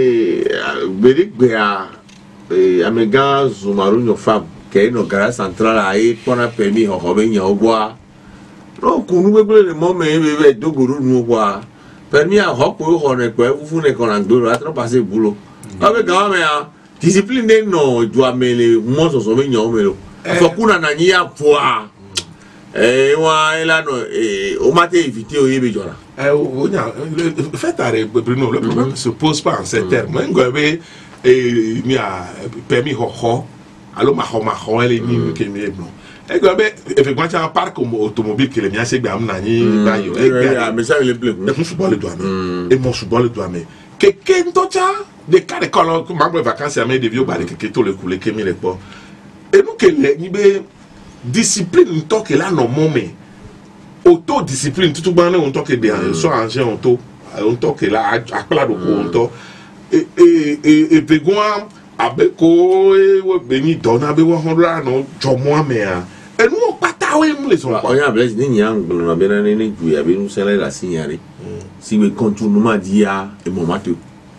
berigbe a amega zumaru nyo fam ke no gara central ai pona permis ho ho be nya ogwa no kunu gbegbe le mo me be be dogoro nu ogwa permis a ho ko ho ne ko fufu ne kon angboro atro passer boulot abe ga me a discipline no ju amele mo so so be nya o melo afokuna na nyi apoa eh wa ela no eh o ma te éviter o yebe jora eh o nya fait arrêt Bruno le problème se pose pas en ces termes ngo be eh mi a permis ho ho allo ma ho ma ho ele ni ke mi ebno e go be effectivement un parc automobile que le mien c'est gam na ni ba yo e ga mais ça le bleu e mon football le doit mais et mon football le doit mais que kento cha de cas de colon que ma vacances à mes de vieux ba de que to le couler que mi le po et nous que ni be discipline to que là non moment auto discipline tout ban on to que de so angé on to on to que là a pla do on to et et et pegoa abeko e wo beni dona be one hundred no jomo me a e nu pata we mu le so o ya bless ni nyang no be na ni ju ya be nu sele la signare si we contournement dia e mo mato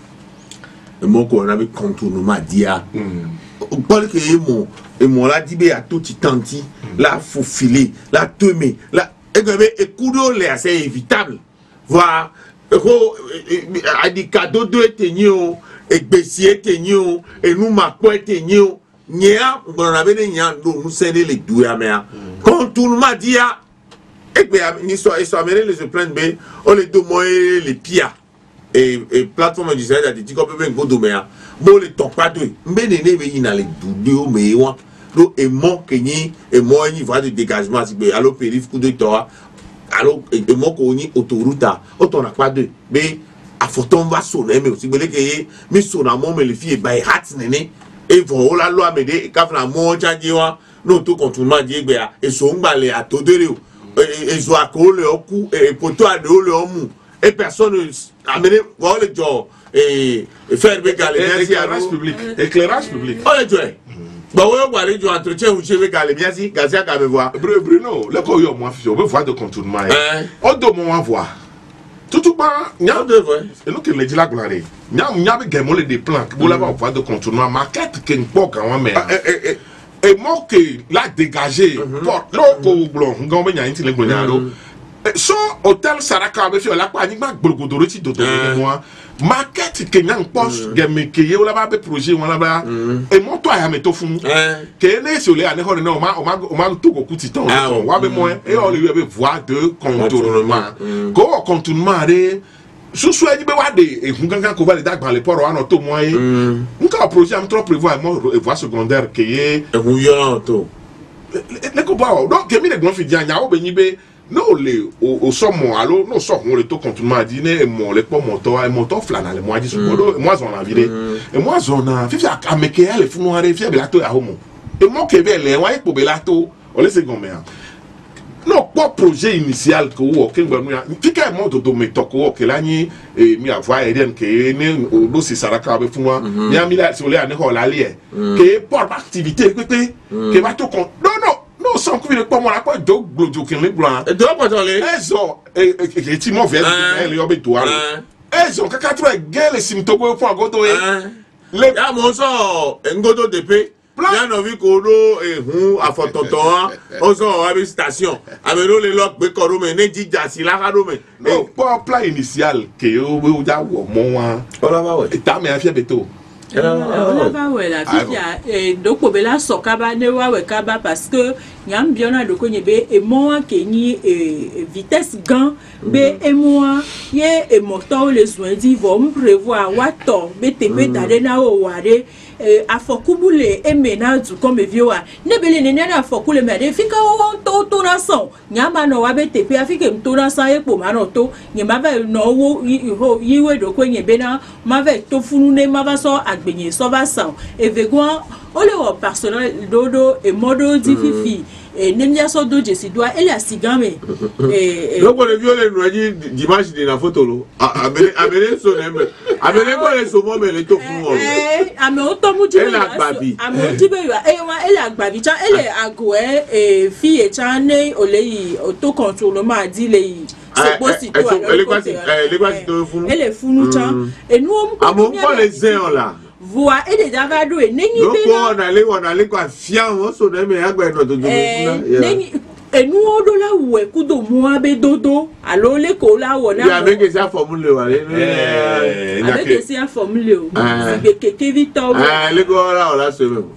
e mo ko na be contournement dia o parle que e mo et mon la dibe a tout tanti la faufilé la temé la et que e kudo le assez évitable voir ko a di cadeau de tenio e gbesier tenio et nous ma ko tenio nya on avait des nya nous céder les douya mea quand tout le monde dit et que ni so et so amène les se prendre ben on les do moy les pia et et plateforme du Sahel a dit qu'on peut ben go do mea bon les top pas de mbene ne be ina les doudo me wa do e mo kenyi e mo ni voie de dégagement si be allo périph coup de toi allo e mo ko ni autoroute auto na pas de be a photo va sonner mais aussi be ke mi sona mo me le fi e by hat nene e vo la lo amede ka fna mo chanji wa no to contournement di egbe a e so ngbale atodere o e zo akole oku e poto ade o le omu et personne amene vo le jo et faire be gale merci à éclairage public éclairage public o le jo bah ouais on va aller du entretien où je vais galer bien si Gazia ka me voir Bruno le ko yo mo afio be voie de contournement o do mo wa voir tout ba nya de vrai et nous que le dit la gloire nya nya be gemo le des plans bo la va voie de contournement market que npo kan wa me et mo que la dégager pour lo ko blon ngom be nya nti le glonya do so hôtel Saraka be fi la pa ni gba gborogodoro ti dodo ni mo market que nyang post game que yo la ba be projet won la ba et mon toi ya me to fun que ne so le ane ho ne o ma o ma o ma to ko kuti ton wa be mo e o le be voie de contournement ko contournement re sous so ni be wa de e fun gangan ko ba le dagba le poro ano to mo e nka projet am trop prévoir mo voie secondaire que ye e hu yo to le ko ba donc que mi le gon fi dia nya o be ni be no le o so mo alo no so on le to continue di ne mo le po moto e moto flana le mo aji so do mo azon na vide e mo azon na fifi ameke ale funu are fi be lato ya homo e mo ke be le wa ipo be lato o le se gon me no po projet initial ko wo ke ngba nu ya fika mo do do me to ko ke la ni e mi avoa eren ke ne o do si saraka be funu mi ami la so le ani ho la le ke pour activité pepe ke ba to kon no no no sans que le pas moi la quoi do glojo kin le blanc do pas le ezo e e ti mo ve le yo be to ara ezo kaka tro ge le sim to go fun agodo e le ya mo so ngodo depe ya no vi ko do ehun afotonton o so wa bi station amero le lo pe ko ro me ne jija si la ka do me no po plan initial ke o we o ja wo mo wa ola ba we ta me afia beto on va ouais la fifia et donc on la sokaba ne wa we kaba parce que nyam biona de ko nyebe e mo ke ni vitesse gan be e mo ye e moto les soins di vont prévoir wato be tepe dale na o ware afokubule e menadu comme vieux ne bele ne na afokule me de fika o to to na so nyama no wa be tepe afike mto na sa e po ma no to nyama va no wo yiwe do ko nyebe na ma va to funu ne ma va so agbenye so va sa e vegwa o le o personnel dodo e modo di fifi e nemia so do je si doa ele asigame e donc on le viole no di dimanche de la photo lo abele abele so nembe abele ko le so mo me le to fun o eh ame o to mu di ele agbabi ame o di be wa e wa ele agbabi cha ele ago e e fi e cha ne o le yi o to control ma di le yi so bo si to ele kwasi ele kwasi to fun ele funu cha e nu o mu amo ko le zen la voix et des avado et nengi be na on allait on allait quoi fian on so na me agba no to do nengi e nu odo la we kudo mu abe dodo alo le ko la wo na ya make sia formule wa le eh na ke sia formule o be keke vito ah le ko la o la se me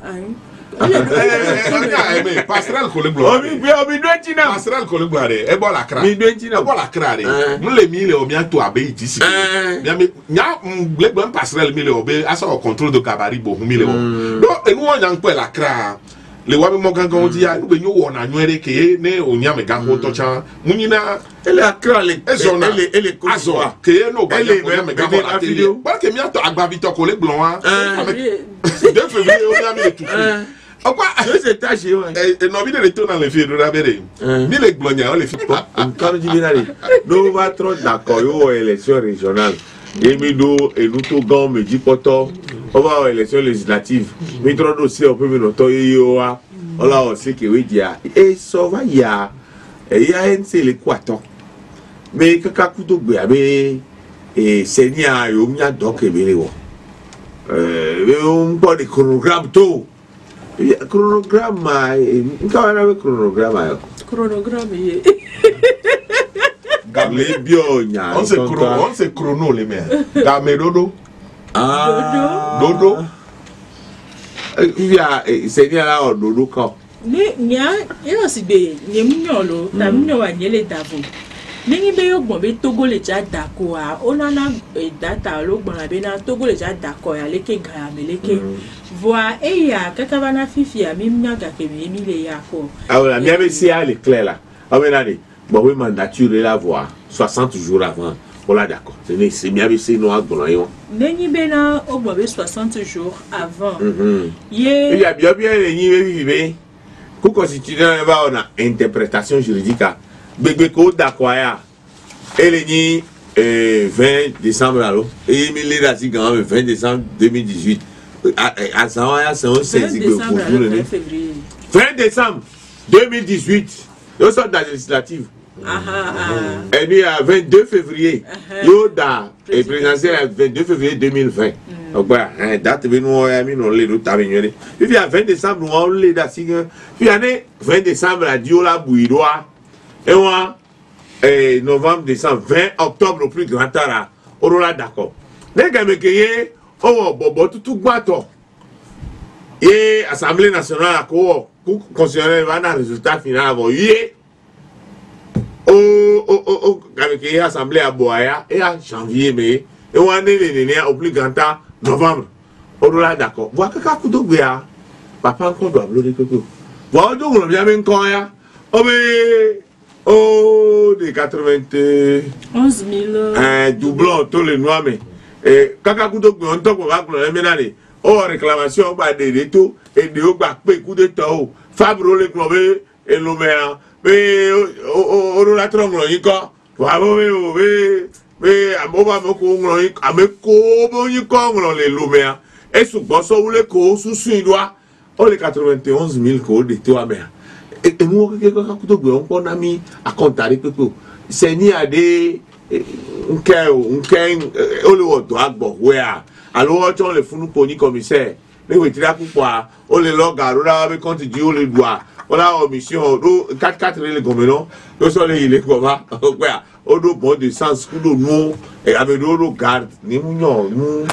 eh pastoral ko le blo obi bi obi do china pastoral ko le blo re e bola kra mi do china e bola kra re mu le mi le o mi ato abe ji si ya mi nya le gbo pastoral mi le obe asa o control de kabari bo hu mi le o do enu o nya npe la kra le wa bi mo gangan o di ya nu nyu wo na nwere ke ne o nya me gan ho to cha mu nyina ele akra le ele ele ko azo ke no ba ya me gan ho la tele ba ke mi ato agba bi to ko le gbon wa deux février o nya mi le tufu okwa c'est taché ouais et no bi de retour dans le fil de rabere mi le gblonya o le fi quand je binari no va trop d'accord yo élection régionale et mi do eluto gan meji poto o va élection législative mi trop dossier o pe mi no to yo wa ola o se ke we dia e so va ya e ya en se le kwaton mais kaka ku to gbe abe e senia yo nya doke be le wo euh on pas de chronogramme to chronogramme nka na be chronogramme chronogramme ye le bio nya on se chrono on se chrono le mais game dodo ah dodo via senia la o dodo ko ni nya e o si be ni mnyo lo ta mnyo wa nyele davo ningi be yo gbon be Togo le ja dako a onana data lo gbon la be na Togo le ja dako ya leke ga meleke voa e ya kakabana fifi a mi mnya ga ke mi le ya ko ah voilà mi avait si elle est claire là ah mais là bon oui mandature la voix soixante jours avant voilà d'accord c'est c'est mi avait si no agbon yon ningi be na o gbon be soixante jours avant ye il y a bien bien ni be be ku constitution va on a interprétation juridique bébé ko d'accord ya elle ni vingt décembre allo et mi le da si gan vingt décembre deux mille dix-huit à ça ya c'est un seize vingt décembre deux mille dix-huit yo sort de la législative ah ah et puis à vingt-deux février yo da et présidentiel vingt-deux février deux mille vingt donc bah date be no ya mi no le do ta benyo puis à vingt décembre on le da si puis année vingt décembre la dio la bouidoa et moi et novembre décembre vingt octobre au plus grand tard on là d'accord les gars me keye oh bobo tout gbato et assemblée nationale ko constitutionnel va na résultat final avant yé oh oh oh gars me keye assemblée à Boaya et à janvier mais et on est les au plus grand temps novembre on là d'accord voilà que ka kudo gbe papa encore doit bloquer quelque voilà donc on vient même quand ya oh mais oh de quatre-vingt onze mille un doublon tous les noirs mais et kakakuto on to ko ba le menane oh réclamation ba de de tout et de o ba pe coup de temps fabro le globe et l'omea mais o o la trongo yiko wa bo be be amoba moko nglo yiko ameko bo yiko nglo le l'omea et sous bosso ou le ko sous suidois oh les quatre-vingt-onze mille ko de toi mais et moi que kakakuto gbe on ami a compter que c'est ni à des nke nke olowodo agbo where alo ton le funu poni commissaire le wetira pupwa o le loga rora be konti di o le doa o la omission do quatre quatre le gomeno do so le ile ko ba o pe o do bon de sens ku do no e ave do do garde ni mu nyo mu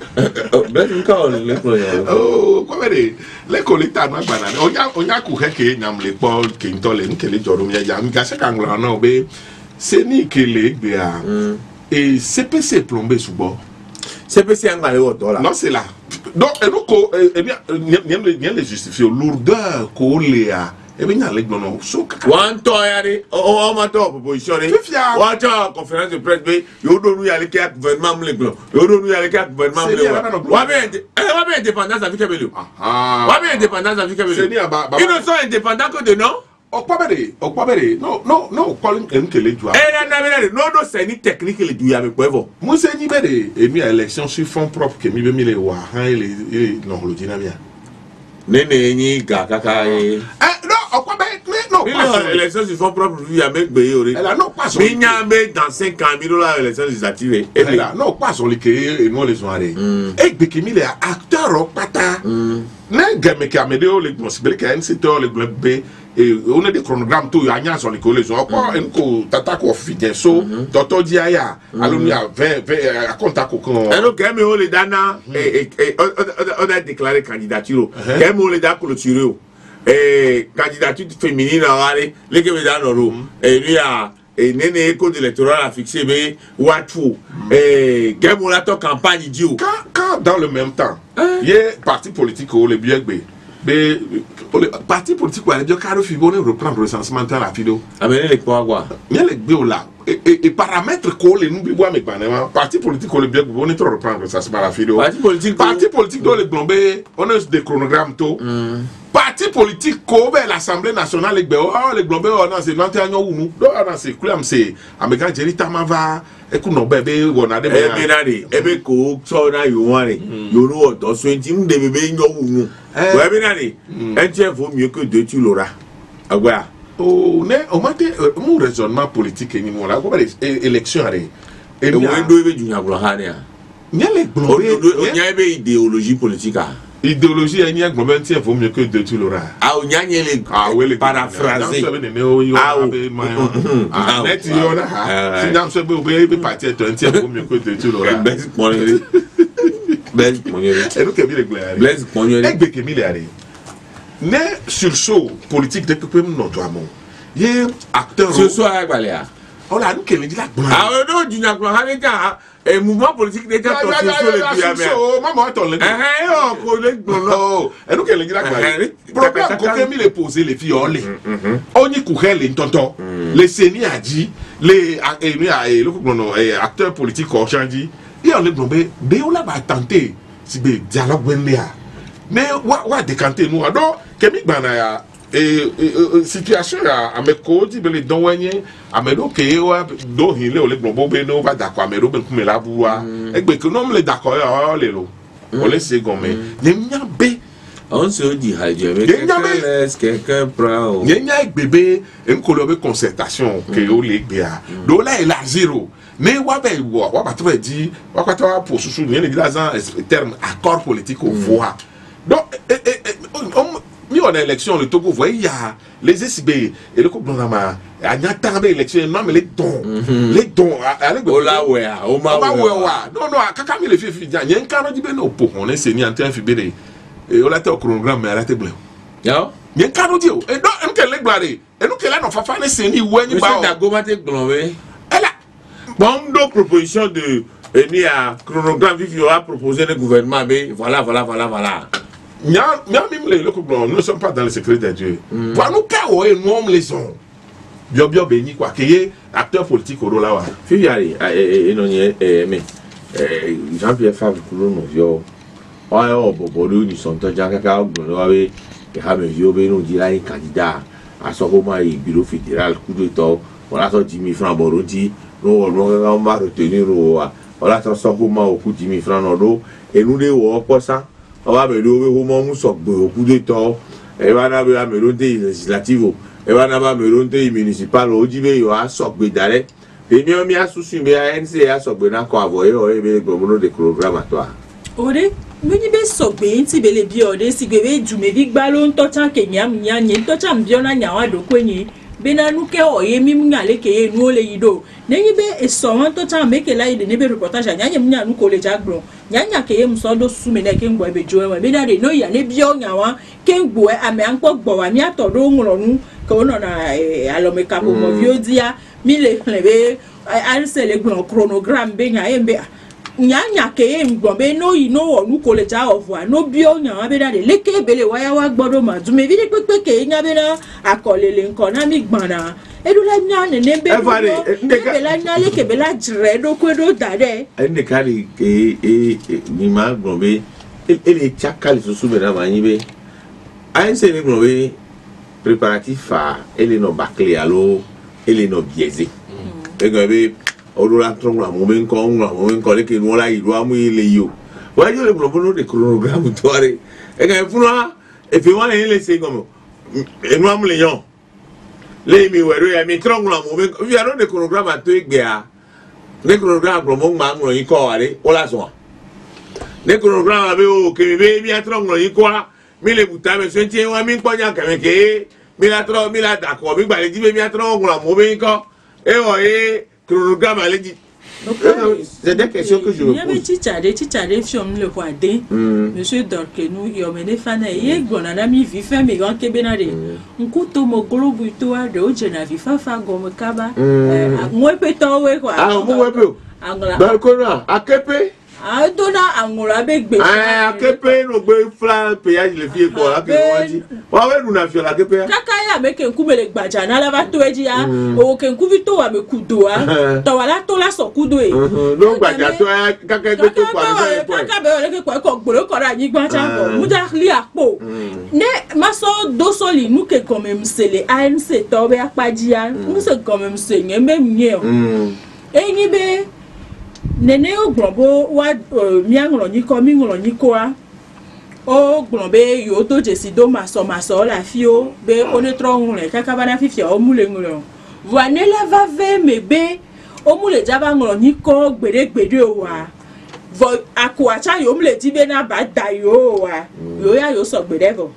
ben nka o le ko ya oh ko bere le ko le ta no agbana onya onya ku heke nyam le po ke ntole nkele joro mi ya mi ga se kan ngla na obe c'est ni que les gars et C P C plombé sous bord. C P C en galé au dollar. Non c'est là. Donc et donc eh bien n'y a les justifier lourdeur qu'on les a. Eh bien les non so. One toyari o o ma to proposition ni. One to conférence de presse be yo do nu ya le ka gouvernement le glo. Yo do nu ya le ka gouvernement le. Wa be eh wa be indépendance avec Kabelo. Ah. Wa be indépendance avec Kabelo. Ils ne sont indépendants que de nom. Okpabere, okpabere, non, non, non, calling en kele dua. Eh na na na, non non c'est ni technique le dua me poevo. Moi c'est ni bere, et mi élection sur fonds propres que mi be mi le wa, hein, il non le dynamia. Nene ni ga kaka eh. Eh non, okpabere, non, pas élection sur fonds propres lui avec be ori. Elle a non pas son. Mi nya be dans cinq ans mi do la élection législative. Elle a non pas son que et nous les soirées. Et be que mi le acteur okpata. Na game que amedeo le possible que un secteur le B et on a des chronogrammes tout ya nya sur les collèges encore en ko tata ko fidien so docteur diaya alors nous a vingt à contact ko alors que me le dana et on a déclaré candidature que me le da clôturer et candidature féminine aller les que me da no et lui a et nene école électorale a fixé be watu et que me la to campagne dio quand dans le même temps il y a parti politique au le B mais le parti politique quoi dire carreau fibonné reprendre le recensement dans la vidéo amener les quoi quoi il y a les bio là et paramètres qu'on les nous bibois mais pas parti politique on le bien on est trop reprendre le recensement la vidéo parti politique parti politique dans les blombés on a des chronogrammes tout parti politique ko be l'Assemblée nationale les oh les blombés on a c'est vingt et un ans ou nous donc on a c'est clum c'est américain Jerry Tamava et que non bébé on a des bébé nani et be ko so na yo wan yo no do so nti mu de bébé nyo wu ouais bébé nani un tiers vaut mieux que deux tu l'auras agwa oh ne au matin mon raisonnement politique ni mo la ko be élection are et mo ndo be junya blo ha ne a nya les blombés nya be idéologie politique a idéologie a un moment tiers vaut mieux que deux tu l'auras ah on nya les ah oui les paraphraser ah ah net yo na ha si dam se be be parti un tiers vaut mieux que deux tu l'auras Blaise Ponyeri Blaise Ponyeri et nous que mi le glaire Blaise Ponyeri et be que mi le are ne sur show politique de que peut nous toi mon ye acteur ce soir baléa on a nous que le dit la ah non du na ha ne ta et mouvement politique de ta sur le diamètre maman attends le eh oh ko le non et nous que le dit la problème ko mi le poser les filles on les on y courait les tonton les seni a dit les et le acteurs politiques ont changé et on les blombé de on la va tenter si be dialogue ben là mais wa wa décanter nous donc que mi bana ya et situation à me ko di bele don wanye amedo ke wa do hin le o le gbogbo be no va d'accord amedo be ku me la buwa e gbe que non me le d'accord ya le lo o le se gome ye nya be on se dit haje mais quelqu'un quelqu'un prend ye nya bébé en ko lo be concertation que o le gbe a do la e la zéro mais wa be wa wa ba to be di wa kwa to pour sous ni le di dans terme accord politique au voix donc mi on a élection le Togo voyez il y a les S B et le couple dans ma a n'y a pas élection non mais les dons les dons allez oh là ouais oh ma ouais non non kaka mi le fait fi dia n'y un cano di beno pour on est seni en train fi bede et on a au chronogramme mais à la table ya n'y un cano di et donc on que les blare et nous que là non fa fa ne seni ouais ni ba monsieur Dagoma te glomé elle a bon donc proposition de ni à chronogramme il y aura proposé le gouvernement mais voilà voilà voilà voilà Nya nya même les locaux nous ne sommes pas dans le secret de Dieu. Pour nous cas ouais nous les ont. bio bio be ni quoi que acteur politique au là wa fiviari e no nie e me eh Jean-Pierre Favre kulo no yo wa o bobo lu ni son to ja ka ogbon lo wa we e ha me yo be no di lai candidat a so ko ma i bureau fédéral coup de to wala so dix mille francs boronti no no ga ma retenir o wala so so ko ma o ku dix mille francs no do e nu de wo po sa o wa me lo we ho mo mu so gbe o coup de to e wa na be a me lo de législative e wa na ba me lo de municipal o ji be yo a so gbe dare e mi o mi asusu be a N C a so gbe na ko avoye o e be gbomo de programme à toi ore mini be so gbe nti be le bi ode si gbe be du me bi gba lo nto chan ke nyam nya nyi nto chan bi ona nya wa do kwenyi be na nu ke o ye mi mu nya le ke ye nu ole yido nenyi be e so wan to chan me ke la ide ne be reportage nya nya mu nya nu ko le jagro nya nya ke ye mu so do su me na ke ngbo e be jo e be na de no ya ne bi o nya wa ke ngbo e ame anpo gbo wa mi ato do nro nu ke ono na alo me ka bo mo vi odia mi le le be an se le gbo chronogram be nya e be nyanya ke ngbo be no yi no onu ko le ja ofwa no bi o nya be da de leke bele wa ya wa gbodo ma du me bi de pepe ke nya be na akolele nkan na mi gbana edu la nya ne ne be be la nya le ke be la jre do ko do da de ende kali e e ni ma gbo be ele chakali so su be na ma yin be an se ni gbo be préparatif a ele no bakle alo ele no biaisé e gbo be Odola tronga momen ko nga momen ko le ke no la iru amu ile yo wa yo le blobo de chronogramme toare e ga funa e fi wa le se gomo e no amu le yon le mi wero ya mi tronga momen vi aro de chronogramme to egbe a le chronogramme blobo ma mu yin ko are o la so le chronogramme be o ke be mi tronga yin ko mi le buta me so ntie wa mi npo nya kan ke mi la tro mi la da ko mi gba le ji be mi tronga momen ko e o e chronogramme allez dit c'est des questions que je me pose. Il y avait Tichade, Tichade, fiom le Wadé, monsieur Dorkenou, Yomene Fana, Yegona, Nami, Vifa, Migan Kebenade, un couteau mogolo butoa de Ojena, Vifa, Gomme Kaba, moi péto, quoi. Ah, moi péto. Balcona, à Kepe. Ah, dona Angola Beg. Ah, à Kepe, no be flan, péage, les filles, quoi, là, que on dit. Ouais, nous n'avons la Kepe. Kakaya, avec un coup, les Bajana, la Vatoedia, ou qu'un coup vito à me coudoa, Tawala Tola son coudoé. Non, Bajatoa, Kaka, Kaka, quoi, comme Bolo, Korani, Baja, Moudali à peau. Ne, ma soeur d'Osoli, nous que quand même c'est les A N C, Tobe à Padia, nous c'est quand même c'est même mieux. Et n'y be. Nene o glombo wa mianglo ni ko mi nglo ni ko a o glombe yo to jesido maso maso la fio be one tro ngule kaka bana fifia o mule nglo vanela va ve mebe o mule jaba nglo ni ko gbede gbede o wa vo akwacha yo mule ti be na ba da yo wa yo ya yo so gbede go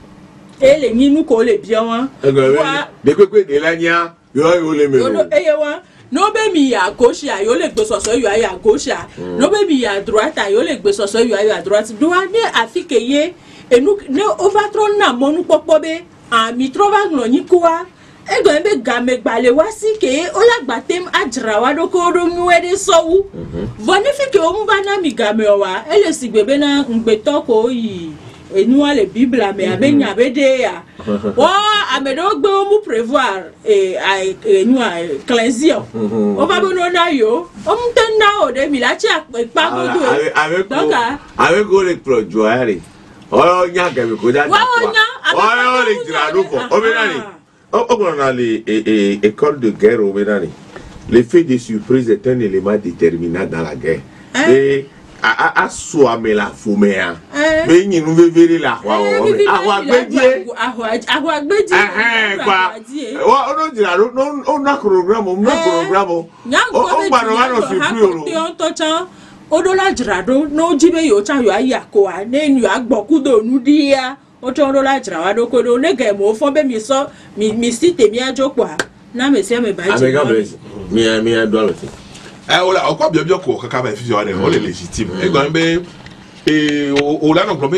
ele ni nu ko le bi won wa de pepe de la nya yo yo le me o eye wa no be mi ya gauche yo le gbe soso yo ya gauche no be mi ya droite yo le gbe soso yo ya droite do ane afike ye enu ne overthrow na monu popo be a mi trova no ni kwa e go be game gbale wa si ke o la gbatem ajra wa do ko do mu e de sowu voni fike o mu ba na mi game o wa ele si gbebe na ngbe to ko yi enu ale bible ame abenya bede ya wa amedo gbe o mu prevoir e ai enu a ecclesia o ba bo no na yo o mu ten na o de mi la chi pa godo e avec avec o le projoare o nya ga mi ko da wa o nya o le dira do ko o be na ni o o na le école de guerre o be na ni l'effet de surprise est un élément déterminant dans la guerre et a a so amela fumea be yin nu vevere la wa wo me awa gbedie awa gbedie eh kwa wa ono dira no o na program o na program o o gba no wa no si pri oro o to chan odola jira do no jibe yo chan yo aya ko wa ne nu agboku do nu dia o to odola jira wa do ko do ne ge mo fo be mi so mi mi si temi ajopo na me se me ba ji mi mi do lo ti eh ola okwa bia bia ko kaka ba fi yo re o le légitime e gba be et au là donc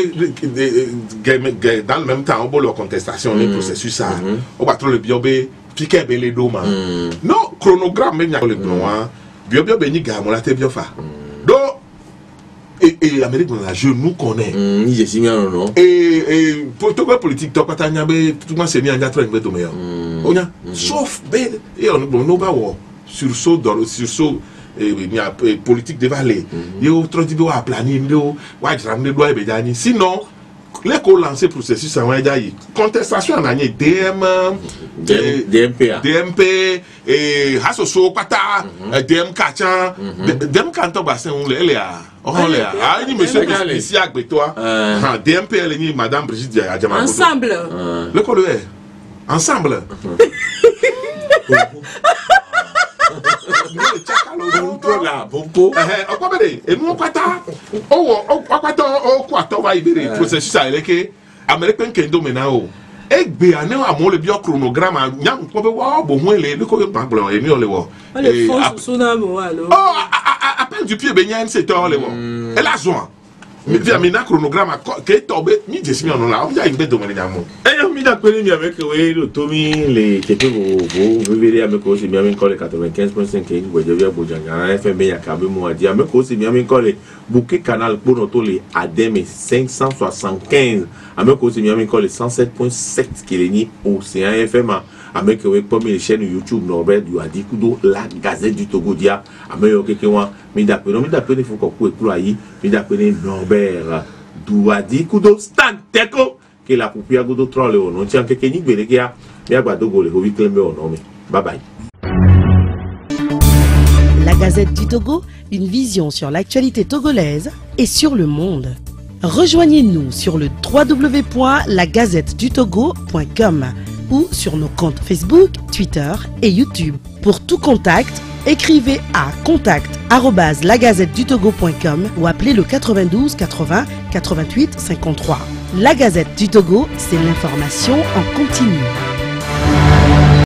dans le même temps on peut leur contestation les processus ça on va trop le biobé piquer ben les doma non chronogramme même y a le plan biobé ben ni gars on la te bien fa donc et et Amérique dans la jeu nous connaît ni je suis non et et pour tout politique toi quand tu as tout le monde s'est mis en quatre vingt to meilleur onya sauf ben et on no ba wo sursaut dans sursaut il y a politique de vallée yo trop dit wa planning do wa jram de do e be jani sinon l'école lancé processus en Wadaï. Contestation en année D M, D M P, D M P, et Hasoso Pata, D M Kachan, D M Kanto Bassin, on l'est là. On l'est là. Ah, il monsieur ici avec toi. D M P, elle est madame Brigitte Adjama. Ensemble. L'école est. Ensemble. là, bonpo. Eh, quoi bébé? Et nous kwata. Oh, oh, kwata, oh, kwata va ibere. Processus à l'éké. Américain kendo menao. Et bien, nous avons le bio chronogramme. Nous avons wow, bon, moi les, le quoi pas blanc et mieux le wo. Le fond sous namo alors. Oh, à peine du pied baignan c'est heures le wo. Elle a joint. Mais via mina chronogramme que tombé, mi jesmi on là. On vient une domaine d'amour. Eh, on mi d'après mi avec oui, le Tommy les quelques vous vous verrez avec aussi bien même colle quatre-vingt-quinze virgule cinq qui vous devez Bojanga F M B ya kabe mo a dit avec aussi bien même colle bouquet canal pour notre les Adem cinq cent soixante-quinze avec aussi bien même colle cent sept virgule sept qui est ni Océan F M avec oui comme les chaînes YouTube Norbert du Adikudo la Gazette du Togo dia avec yo quelqu'un mi d'après mi d'après il faut qu'on coupe cloyer mi d'après Norbert du Adikudo stand teko que la poupia godo troll o non tiens que ni bele kia ya gba dogo le hobi klembe o non. Bye bye. La Gazette du Togo, une vision sur l'actualité togolaise et sur le monde. Rejoignez-nous sur le w w w point la gazette du togo point com ou sur nos comptes Facebook, Twitter et YouTube. Pour tout contact, écrivez à contact arobase la gazette du togo point com ou appelez le quatre-vingt-douze quatre-vingts quatre-vingt-huit cinquante-trois. La Gazette du Togo, c'est l'information en continu.